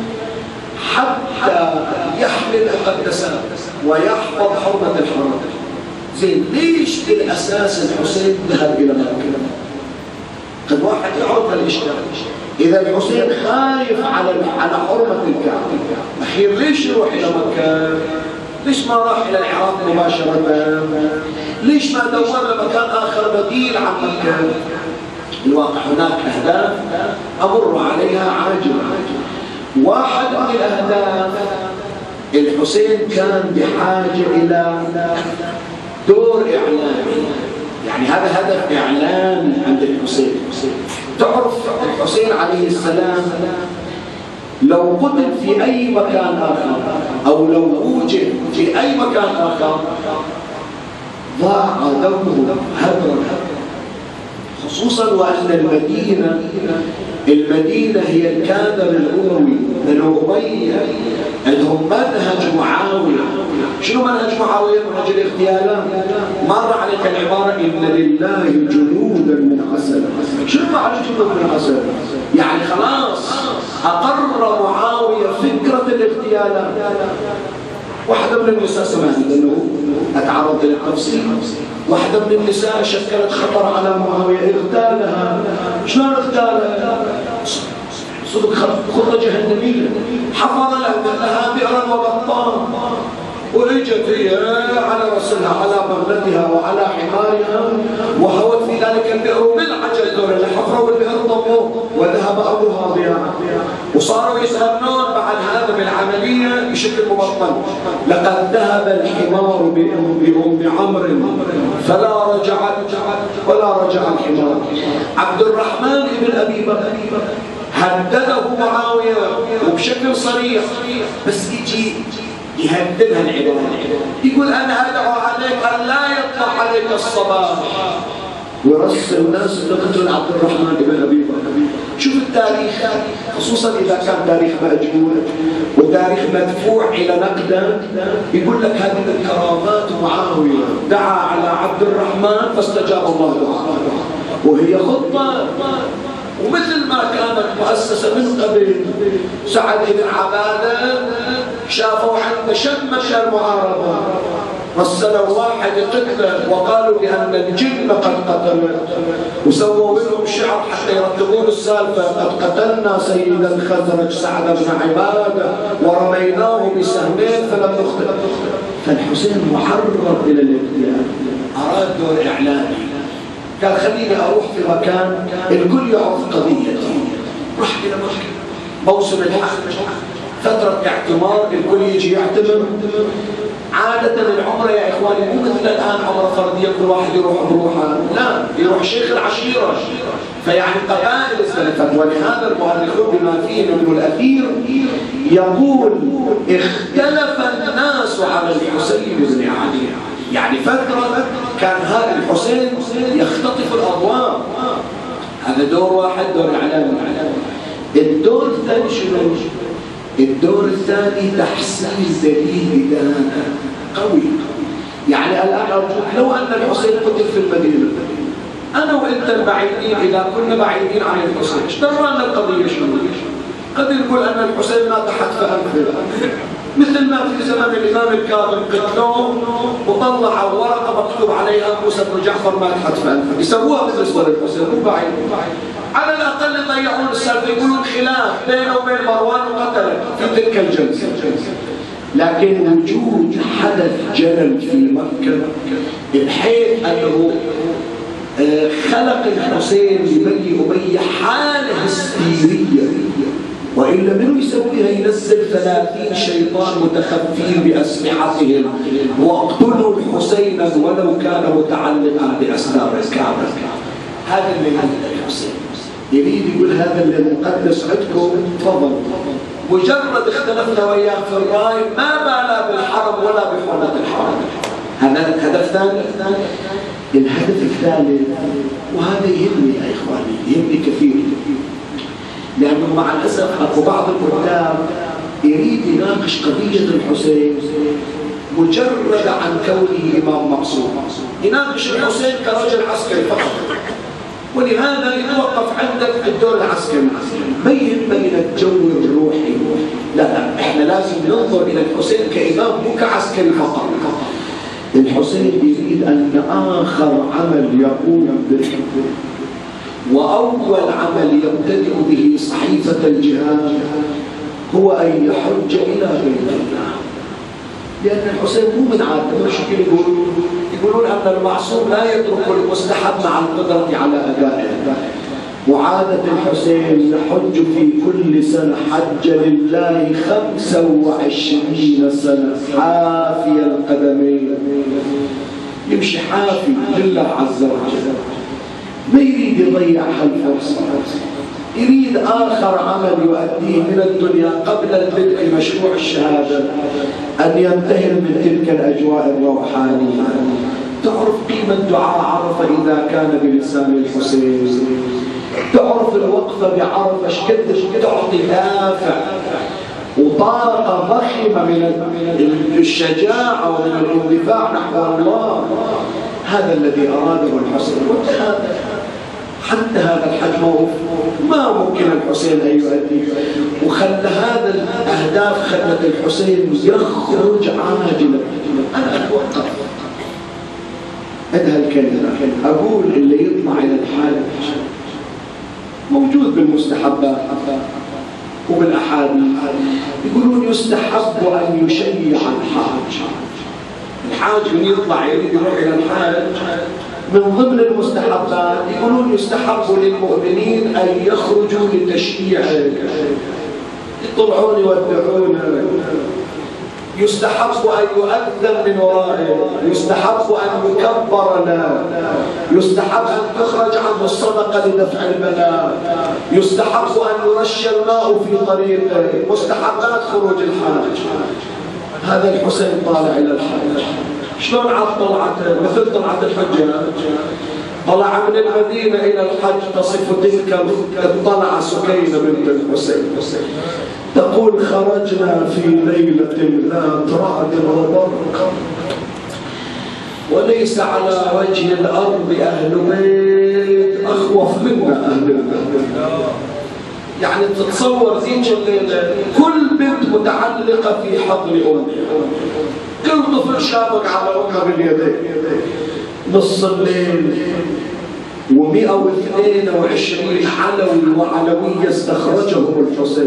[SPEAKER 1] حتى يحمي المقدسات ويحفظ حرمة الحرم، زين ليش بالأساس الحسين ذهب إلى مكة؟ قد واحد يعرف الإشكال. إذا الحسين خايف على حرمة الكعبة، أخير ليش يروح إلى مكة؟ ليش ما راح إلى العراق مباشرة؟ ليش ما دور لمكان آخر بديل عن مكة؟ الواقع هناك أهداف أمر عليها عاجلا. واحد من الأهداف الحسين كان بحاجة إلى دور إعلامي، يعني هذا هدف إعلامي عند الحسين. تعرف الحسين عليه السلام لو قتل في أي مكان آخر أو لو وجد في أي مكان آخر ضاع دمه هدرا، خصوصا وأن المدينة هي الكادر الأموي. بنو أمية عندهم منهج معاوية. شنو منهج معاوية؟ منهج الاغتيالات. مر عليك العبارة إن لله جنودا من عسل. شنو معنى جنود من عسل؟ يعني خلاص أقر معاوية فكرة الاغتيالات. واحدة من النساء سمعت أنه أتعرض للتفصيل، واحدة من النساء شكلت خطر على معاوية اغتالها. شلون اغتالها؟ صدق خطة جهنمية. حفر لها بئرا وبطان، وإجت هي على رسلها على بغلتها وعلى حمارها وهوت في ذلك البئر بالعجل. دور اللي حفروا البئر ضموه وذهب أبوها ضياء، وصاروا يسهرون بعد هذا بالعملية بشكل مبطن. لقد ذهب الحمار بأم عمرو فلا رجع الحمار. عبد الرحمن بن أبي بكر هدده معاوية وبشكل صريح، بس يجي يهددها العبارة، يقول أنا أدعو عليك أن لا يطلع عليك الصباح، ورس الناس تقتل عبد الرحمن بن أبي بكر. شوف التاريخ، خصوصا إذا كان تاريخ مأجور وتاريخ مدفوع إلى نقده، يقول لك هذه الكرامات معاوية دعا على عبد الرحمن فاستجاب الله دعاءه، وهي خطة. ومثل ما كانت مؤسسة من قبل سعد بن عبادة شافوا عنده شمة المعارضة، رسلوا واحد قتله وقالوا بأن الجن قد قتلوا، وسووا لهم شعر حتى يرتبون السالفة: قد قتلنا سيد الخزرج سعد بن عبادة ورميناه بسهمين فلم نخطئ. فالحسين محرر إلى الاغتيال، أراد دور إعلامي. قال خليني أروح في مكان الكل يعرف قضيتي. راح إلى مكة موسم الحج، فترة اعتمار، الكل يجي يعتمر. عادة العمرة يا إخواني مو مثل الآن عمرة فردية كل واحد يروح بروحه، لا، يروح شيخ العشيرة. فيعني قبائل اختلفت، ولهذا المؤرخون بما فيه ابن الأثير يقول اختلف الناس على الحسين بن علي. يعني فترة كان هذا الحسين يختطف الأضواء. هذا دور واحد، دور إعلامي. الدور الثاني شنو؟ الدور الثاني تحسين دليل إدانة قوي. يعني الآن أرجوك لو أن الحسين قتل في المدينة، أنا وأنت البعيدين إذا كنا بعيدين عن الحسين، ايش درانا القضية شنو؟ قد نقول أن الحسين مات حتف أنفه، مثل ما في زمن الإمام الكاظم قتلوه وطلعوا ورقة مكتوب عليها موسى بن جعفر مات حتف أنفه. يسووها بالنسبة للحسين، مو بعيد. على الأقل يضيعون السالفة، يقولون خلاف بينه وبين مروان وقتله في تلك الجلسة. لكن وجود حدث جلل في مكة بحيث أنه خلق الحسين لبني أمية حالة هستيرية، وإلا منو يسويها؟ ينزل 30 شيطان متخفين بأسلحتهم واقتلوا الحسين ولو كان متعلقا بأسنار الكعبة. هذا اللي يريد الحسين، يريد يقول هذا اللي مقدس عندكم تفضل. مجرد اختلفنا وياه في الرأي ما بالا بالحرم ولا بحرمة الحرم. هذا هدف ثاني. الهدف الثالث، وهذا يهمني يا إخواني، يهمني كثير، لأنه مع الأسف أكو بعض الكتاب يريد يناقش قضية الحسين مجرد عن كونه إمام معصوم، يناقش الحسين كرجل عسكري فقط، ولهذا يتوقف عندك الدور العسكري. ما يهمنا الجو الروحي، لا احنا لازم ننظر إلى الحسين كإمام مو كعسكري فقط. الحسين يريد أن آخر عمل يقوم به وأول عمل يبتدئ به صحيفة الجهاد هو أن يحج إلى بيت الله، لأن الحسين مو من عادة. المشركين يقولون أن المعصوم لا يترك المستحب مع القدرة على أدائه، وعادة الحسين يحج في كل سنة حج لله 25 سنة حافي القدمين، يمشي حافي لله عز وجل، ما يريد يضيع هالفرصة، يريد آخر عمل يؤديه من الدنيا قبل البدء مشروع الشهادة أن ينتهي من تلك الأجواء الروحانية. تعرف قيمة دعاء عرفة إذا كان بلسان الحسين، تعرف الوقفة بعرفة شكدش تعطي دافع وطاقة ضخمة من الشجاعة ومن الاندفاع نحو الله. هذا الذي أراده الحسين، حتى هذا الحج موقف ما ممكن الحسين أن يؤديه، وخلى هذا الأهداف خلت الحسين يخرج عاجلا. أنا أتوقف هذا الكلمة، أقول اللي يطلع إلى الحج موجود بالمستحبات وبالأحاديث، يقولون يستحب أن يشيع الحاج. الحاج من يطلع يريد يروح إلى الحج من ضمن المستحبات يقولون يستحب للمؤمنين أن يخرجوا لتشييعه، يطلعون يودعون، يستحب أن يؤذن من ورائه، يستحب أن يكبر له، يستحب أن تخرج عنه الصدقة لدفع البلاء، يستحب أن يرش الماء في طريقه، مستحبات خروج الحاج. هذا الحسين طالع إلى الحج، شلون عاد طلعته؟ مثل طلعة الحجاج، طلع من المدينة إلى الحج تصف تلك الطلعة سكينة بنت الحسين، تقول خرجنا في ليلة ذات رعد وبرق وليس على وجه الأرض أهل بيت أخوف منا أهل البيت. يعني تتصور ذيك الليلة كل بنت متعلقة في حضن أمها، كل طفل شابك على أمها باليدين. نص الليل و122 علوي وعلوية استخرجهم الحسين.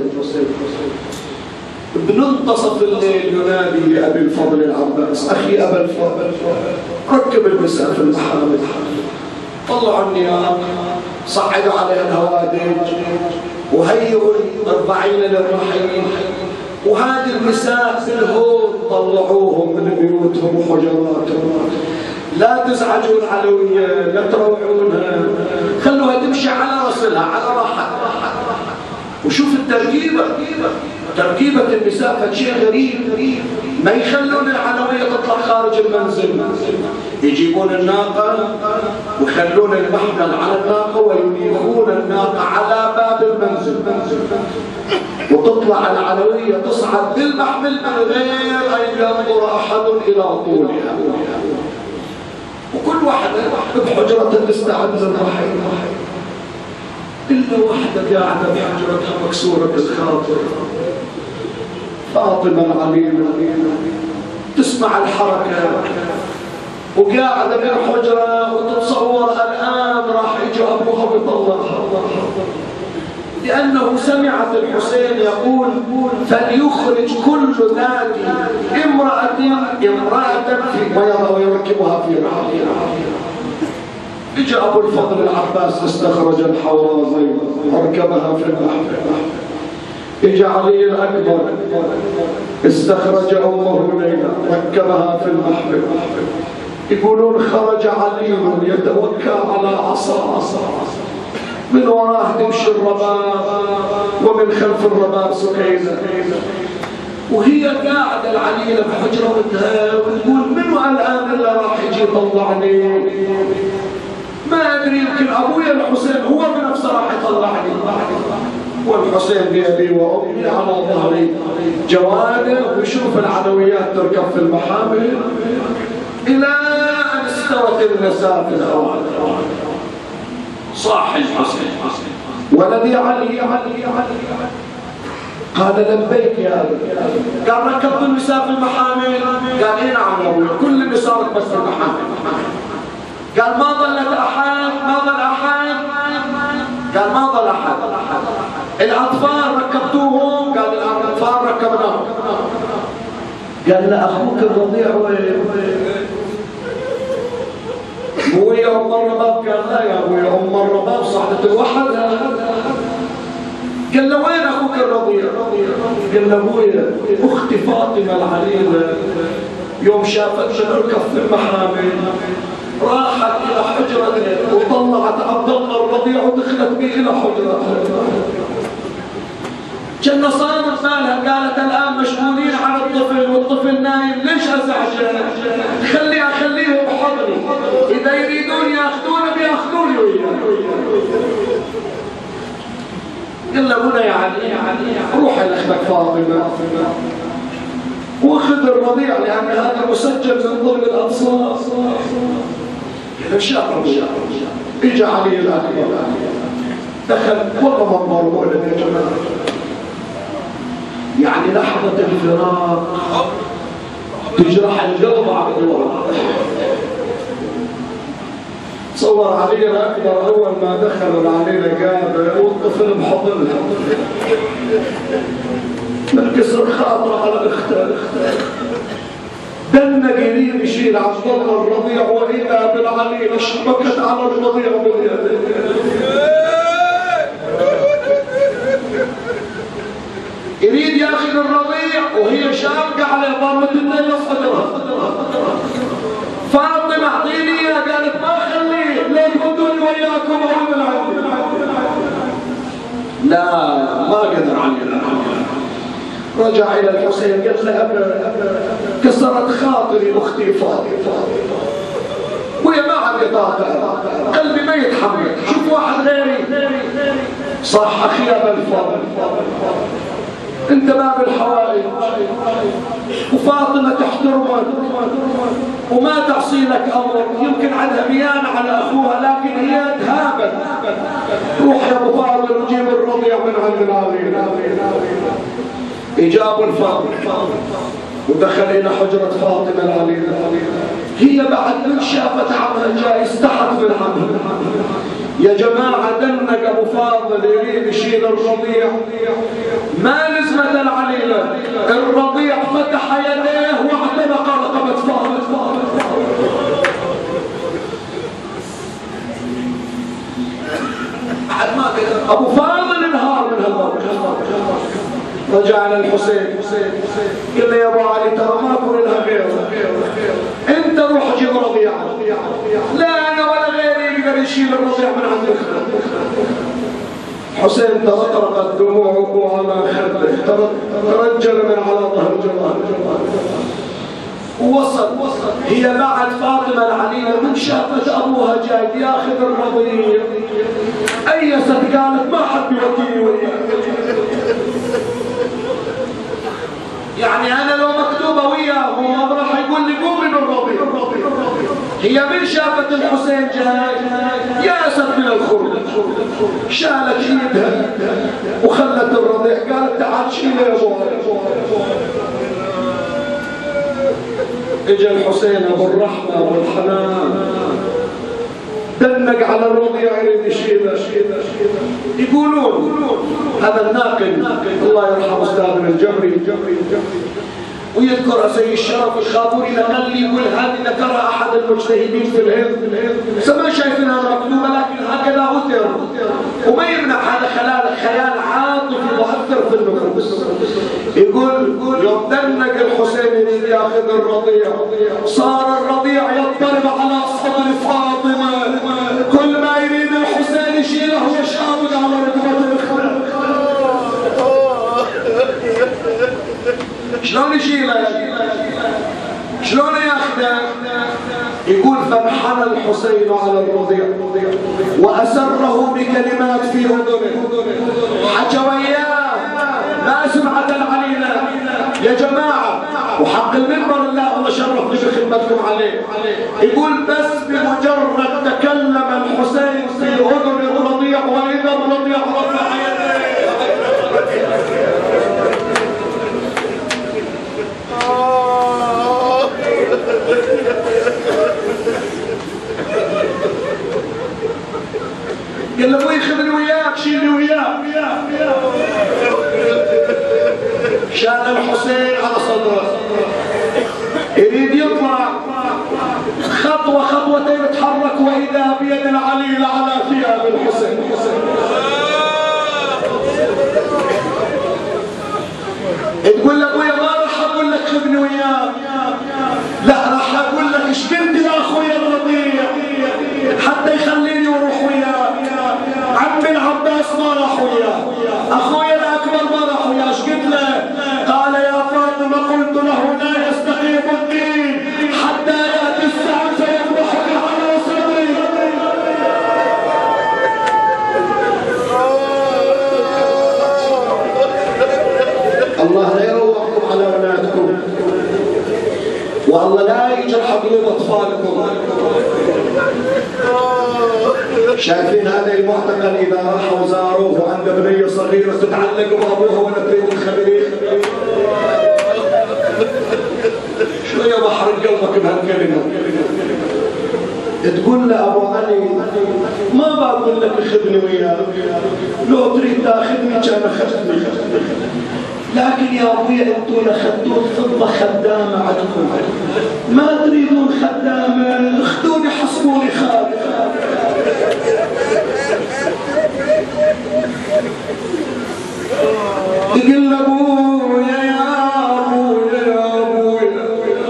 [SPEAKER 1] بمنتصف الليل ينادي لأبي الفضل العباس: أخي أبا الفضل، ركب النساء في المحامل، طلعوا النيام، صعدوا عليها الهوادج، وهيئوا الأربعين للرحيل، وهذه النساء بالهون طلعوهم من بيوتهم وحجراتهم. لا تزعجوا العلوية، لا تروعونها، خلوها تمشي على رسلها على راحتها. وشوف التركيبة، تركيبة النساء فشيء غريب، ما يخلون العلوية تطلع خارج المنزل، يجيبون الناقة ويخلون المحمل على الناقة وينيخون الناقة على باب المنزل، وتطلع العلوية تصعد بالمحمل من غير أن ينظر أحد إلى طولها، وكل واحدة بحجرة تستعد للرحيل، إلا واحدة قاعدة بحجرتها مكسورة الخاطر، فاطمة العليمة، تسمع الحركة وقاعدة بالحجرة وتتصور الآن راح يجي أبوها ويطلعها، لأنه سمعت الحسين يقول: فليخرج كل ذات امرأة في بيضة ويركبها في رحلها. اجى أبو الفضل العباس استخرج الحوراء زينب اركبها في المحفل. اجى علي الأكبر استخرج أمه ليلى ركبها في المحفل. يقولون خرج علي يتوكى على عصا، من وراه تمشي الرباب ومن خلف الرباب سكينة، وهي قاعدة العليلة بحجرتها وتقول: منو الآن اللي راح يجي يطلعني؟ ما ادري يمكن ابويا الحسين هو بنفسه راح يطلعني، والحسين بأبي وأمي على ظهري جواده، ويشوف العدويات تركب في المحامل إلى أن استوت النساء في الأوان. صاح الحسين: ولدي علي علي علي. قال: لبيك يا أبي. قال: ركبت النساء في المحامل؟ قال: إيه نعم يا أبوي، كل النساء ركبت في المحامل. قال: ما ظلت أحد؟ ما ظل أحد؟ قال: ما ظل أحد. الأطفال ركبتوهم؟ قال: الأطفال ركبناهم. قال: لا أخوك الرضيع وين؟ أبويا أم الرباب. قال: لا يا أبويا، أم الرباب صعدت لوحدها. قال له: وين أخوك الرضيع؟ قال له: أبويا أختي فاطمة العليلة يوم شافتنا نركب في المحامل راحت إلى حجرة وطلعت عبد الله الرضيع ودخلت به إلى حجرة. كنا صارت بالها، قالت: الآن مشغولين على الطفل والطفل نايم، ليش أزعجه؟ خليه بحضني، إذا يريدون يأخذونه بيأخذوني وياه. قال له: هنا يا علي روح لأختك فاطمة وخذ الرضيع، لأن هذا مسجل من ضمن الأنصار. شاء الله اجى علي الأكبر دخل، والله منظر مؤلم يا جماعة. يعني لحظة الفراق تجرح القلب عبد الله. تصور علي الأكبر أول ما دخل العليلة قابل والطفل بحضنها من كسر خاطره على اخته. دنق يريد يشيل عبد الله الرضيع وإذا بالعليلة شبكت على الرضيع باليد. يريد ياخذ الرضيع وهي شابكة على ضمة النيل صدرها. فاطمة اعطيني اياه. قالت: ما خليه، لا تودوني وياكم هو من عندي. لا ما قدر علي. رجع إلى الحسين قال له: أبا كسرت خاطري أختي فاطمة وهي ما عندي طاقة، قلبي ما يتحمل، شوف واحد غيري. صح أخي أبا الفضل، أنت باب الحوائج وفاطمة تحترمك وما تعصي لك أمر، يمكن عندها بيان على أخوها لكن هي تهابت. روح يا أبو فاضل وجيب الرضيع من عند العظيم. إجابوا الفاضل ودخل إلى حجرة فاطمة العليلة. هي بعد من شافت عمها جاي استحت من عمها. يا جماعة دنق أبو فاضل يريد يشيل الرضيع، ما لزمت العليلة، الرضيع فتح يديه واعتنق رقبة فاضل. أبو فاضل انهار من هالموقف. رجع للحسين قال له: يا ابو علي ترى ما اكون لها غيره، انت روح جيب رضيعه. لا انا ولا غيري يقدر يشيل الرضيع من عندك. حسين ترقرقت دموعه على خده، ترجل من على ظهر جمال. ووصل هي بعد فاطمه العليله من شافت ابوها جاي ياخذ الرضيع ايست، قالت: ما حد يوديني وياك. يعني انا لو مكتوبه وياه راح يقول لي قومي بالرضيع. هي من شافت الحسين جاي يأست من الخروج، شالت ايدها وخلت الرضيع، قالت: تعال شيله يا ابو علي. اجى الحسين ابو الرحمه والحنان دنق على الرضيع يريد يشيله. يقولون هذا الناقل الله يرحمه استاذنا الجمري ويذكر سيد الشرف الخابوري نقل لي يقول هذه ذكرها احد المجتهدين في الهند، ما شايفينها مكتوبه لكن هكذا اثر، وما يمنع هذا خيال عاطفي مؤثر في النفوس. يقول يوم دنق الحسين يريد ياخذ الرضيع صار الرضيع يضطرب على صدر فاطمه، كل ما يريد الحسين يشيله ويشاور على ركبته الخلق. شلون يشيله؟ شلون ياخذه؟ يقول فانحنى الحسين على الرضيع وأسره بكلمات في أذنه، حكى وياه ما سمعة علينا يا جماعة، وحق المنبر الله شرفني بخدمتكم عليه. يقول بس بمجرد تكلم الحسين في أذن الرضيع وإذا الرضيع رفع يديه. قال له ابوي خذني وياك، شيلني وياك. شال الحسين على صدره، يريد يطلع خطوة خطوتين تحرك وإذا بيد العليل على ثياب الحسين. تقول له ابويا ما راح اقول لك خذني وياك، لا راح اقول لك ايش قلت لاخويا الرضيع حتى يخليني واروح وياك. عمي العباس ما راح وياه، اخويا الاكبر ما راح وياه، ايش قلت له؟ قال يا فاطمه قلت له لا يستقيم الدين حتى ياتي الساعه فيذبحك على صدري. الله لا يروقكم على اولادكم، والله لا يجرح قلوب اطفالكم. شايفين هذا المعتقل اذا راحوا زاروه وعند بنيه صغيره تتعلق بابوها ولا تريد الخبريه؟ شويه بحرق قلبك بهالكلمه. تقول له ابو علي ما بقول لك خذني وياك، لو تريد تاخذني كان اخذتني، لكن يا ابويا انتم اخذتون فضه خدامه عندكم، ما تريدون خدامه، اخذوني حصبوني خادم. تقول له ابويا يا ابويا يا ابويا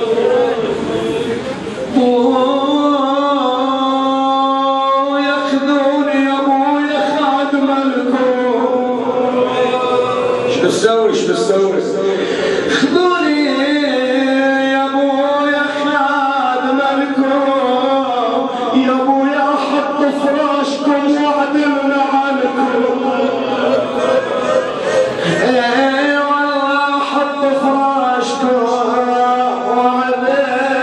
[SPEAKER 1] ابويا خذوني يا ابويا خادم لكم. ايش بتسوي ايش بتسوي؟ خذوني يا ابويا خادم لكم، يا ابويا احط فراشكم واعدل عنكم. اي والله احط فراشكم واعدل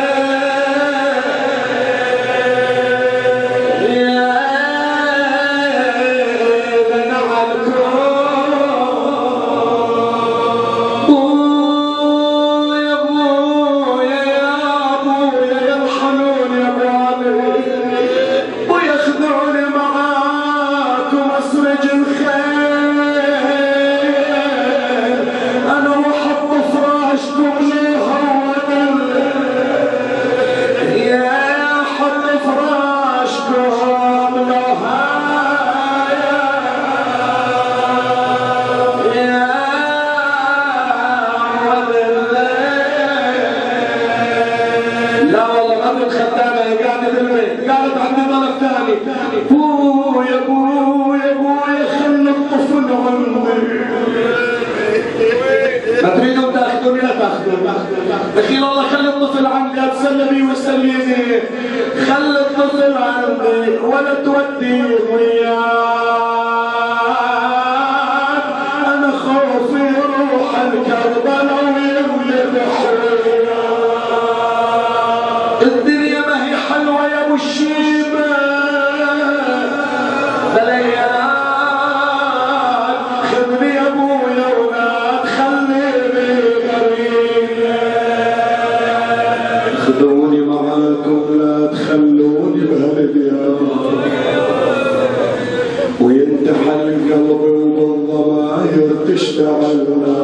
[SPEAKER 1] دخيل الله خلي الطفل عندي اتسلمي وسلمي، خلي الطفل عندي ولا توديه وياك، انا خوفي يروح الكربلاء ويملي بحرية. الدنيا ما هي حلوه يا ابو الشيبه بليات، خذني يا ابويا ولا تخليني قريب، خذوني معاكم لا تخلوني بهالديار، وينتحل قلبي وبالضماير تشتعل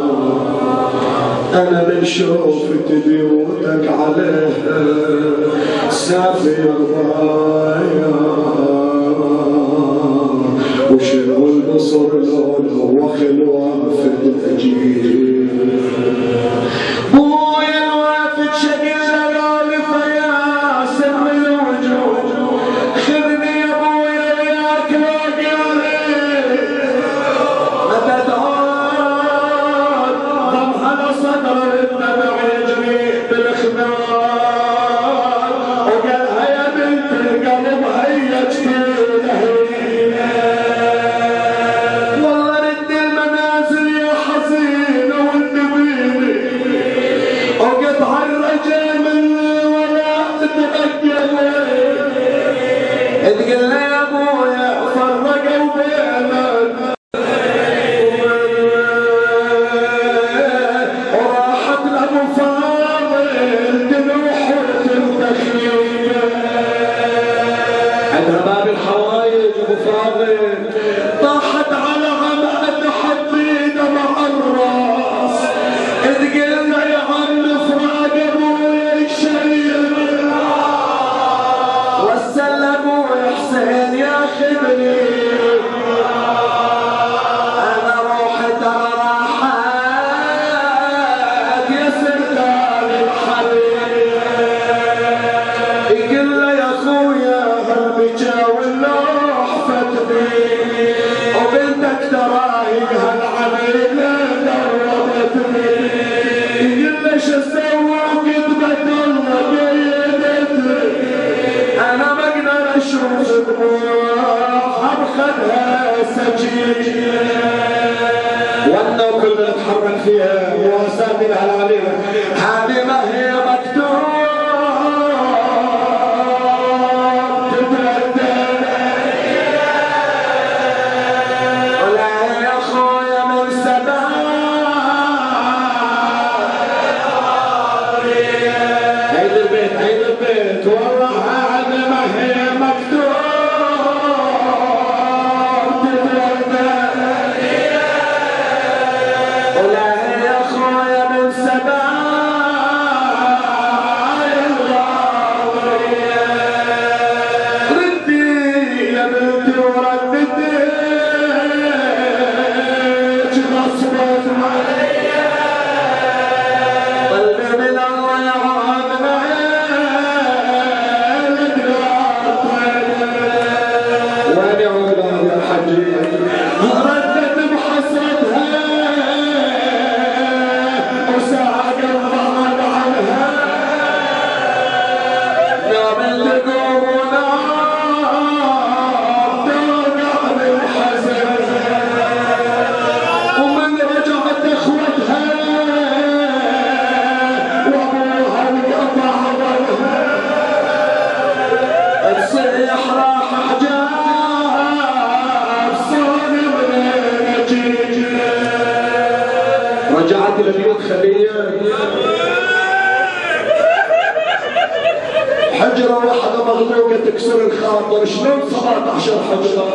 [SPEAKER 1] انا من شوفت بيوتك عليها سافر ضايع، وشنو البصر لونه وخل وافد اجيل، بويا الوافد شقيل الالفه يا سم الوجود، خذني يا بويا وياك لاقيني متى تعود ضم على صدر النبع يجري بالخمار، وقالها يا بني لك ترايقها العميلة دربتني يقول ليش اسوي وكتبت قيدتني انا ما اقدر اشوف دموعها بخدها سجين وانا كل نتحرك فيها واسامينها العليمة هذه ما هي مكتوب رجعت لبيوت خلية حجرة واحدة مغلوقة تكسر الخاطر شلون 17 حجرة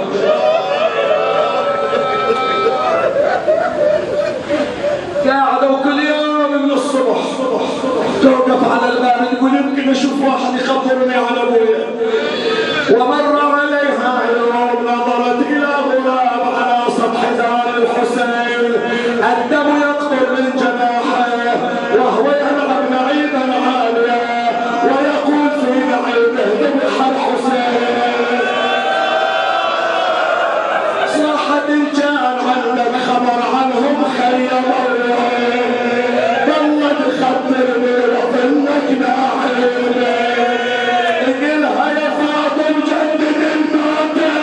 [SPEAKER 1] قاعدة وكل يوم من الصبح توقف على الباب تقول يمكن اشوف واحد يخبرني عن ابويا ومر عليها يوم نظرت الى غراب على سطح دار الحسين الدم يقطر من جناحه وهو يلعب نعيما عاليا ويقول في نعيمه ذبح الحسين صاحت ان كان عندك خبر عنهم خيروا ظل تخبرني وظنك ناعمه قلها يا فاطم جدد الموتى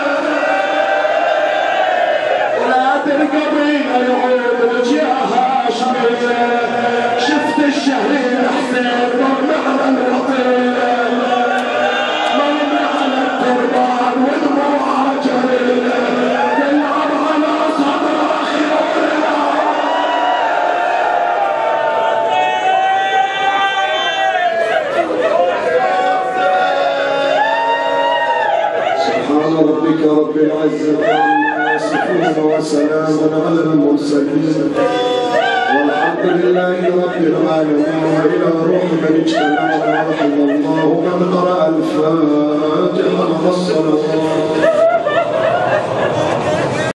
[SPEAKER 1] ولا ترقبين العود وجهها هاشميه شفت الشهرين حسين مرمي على الوطيه مرمي على التربان ودموعها جريله تلعب على صدر اخيرا سبحان ربك رب العزة عما يصفون وسلام على المرسلين والحمد لله رب العالمين وإلى روح من اجتمعنا رحم الله من قرأ الفاتحة والصلاة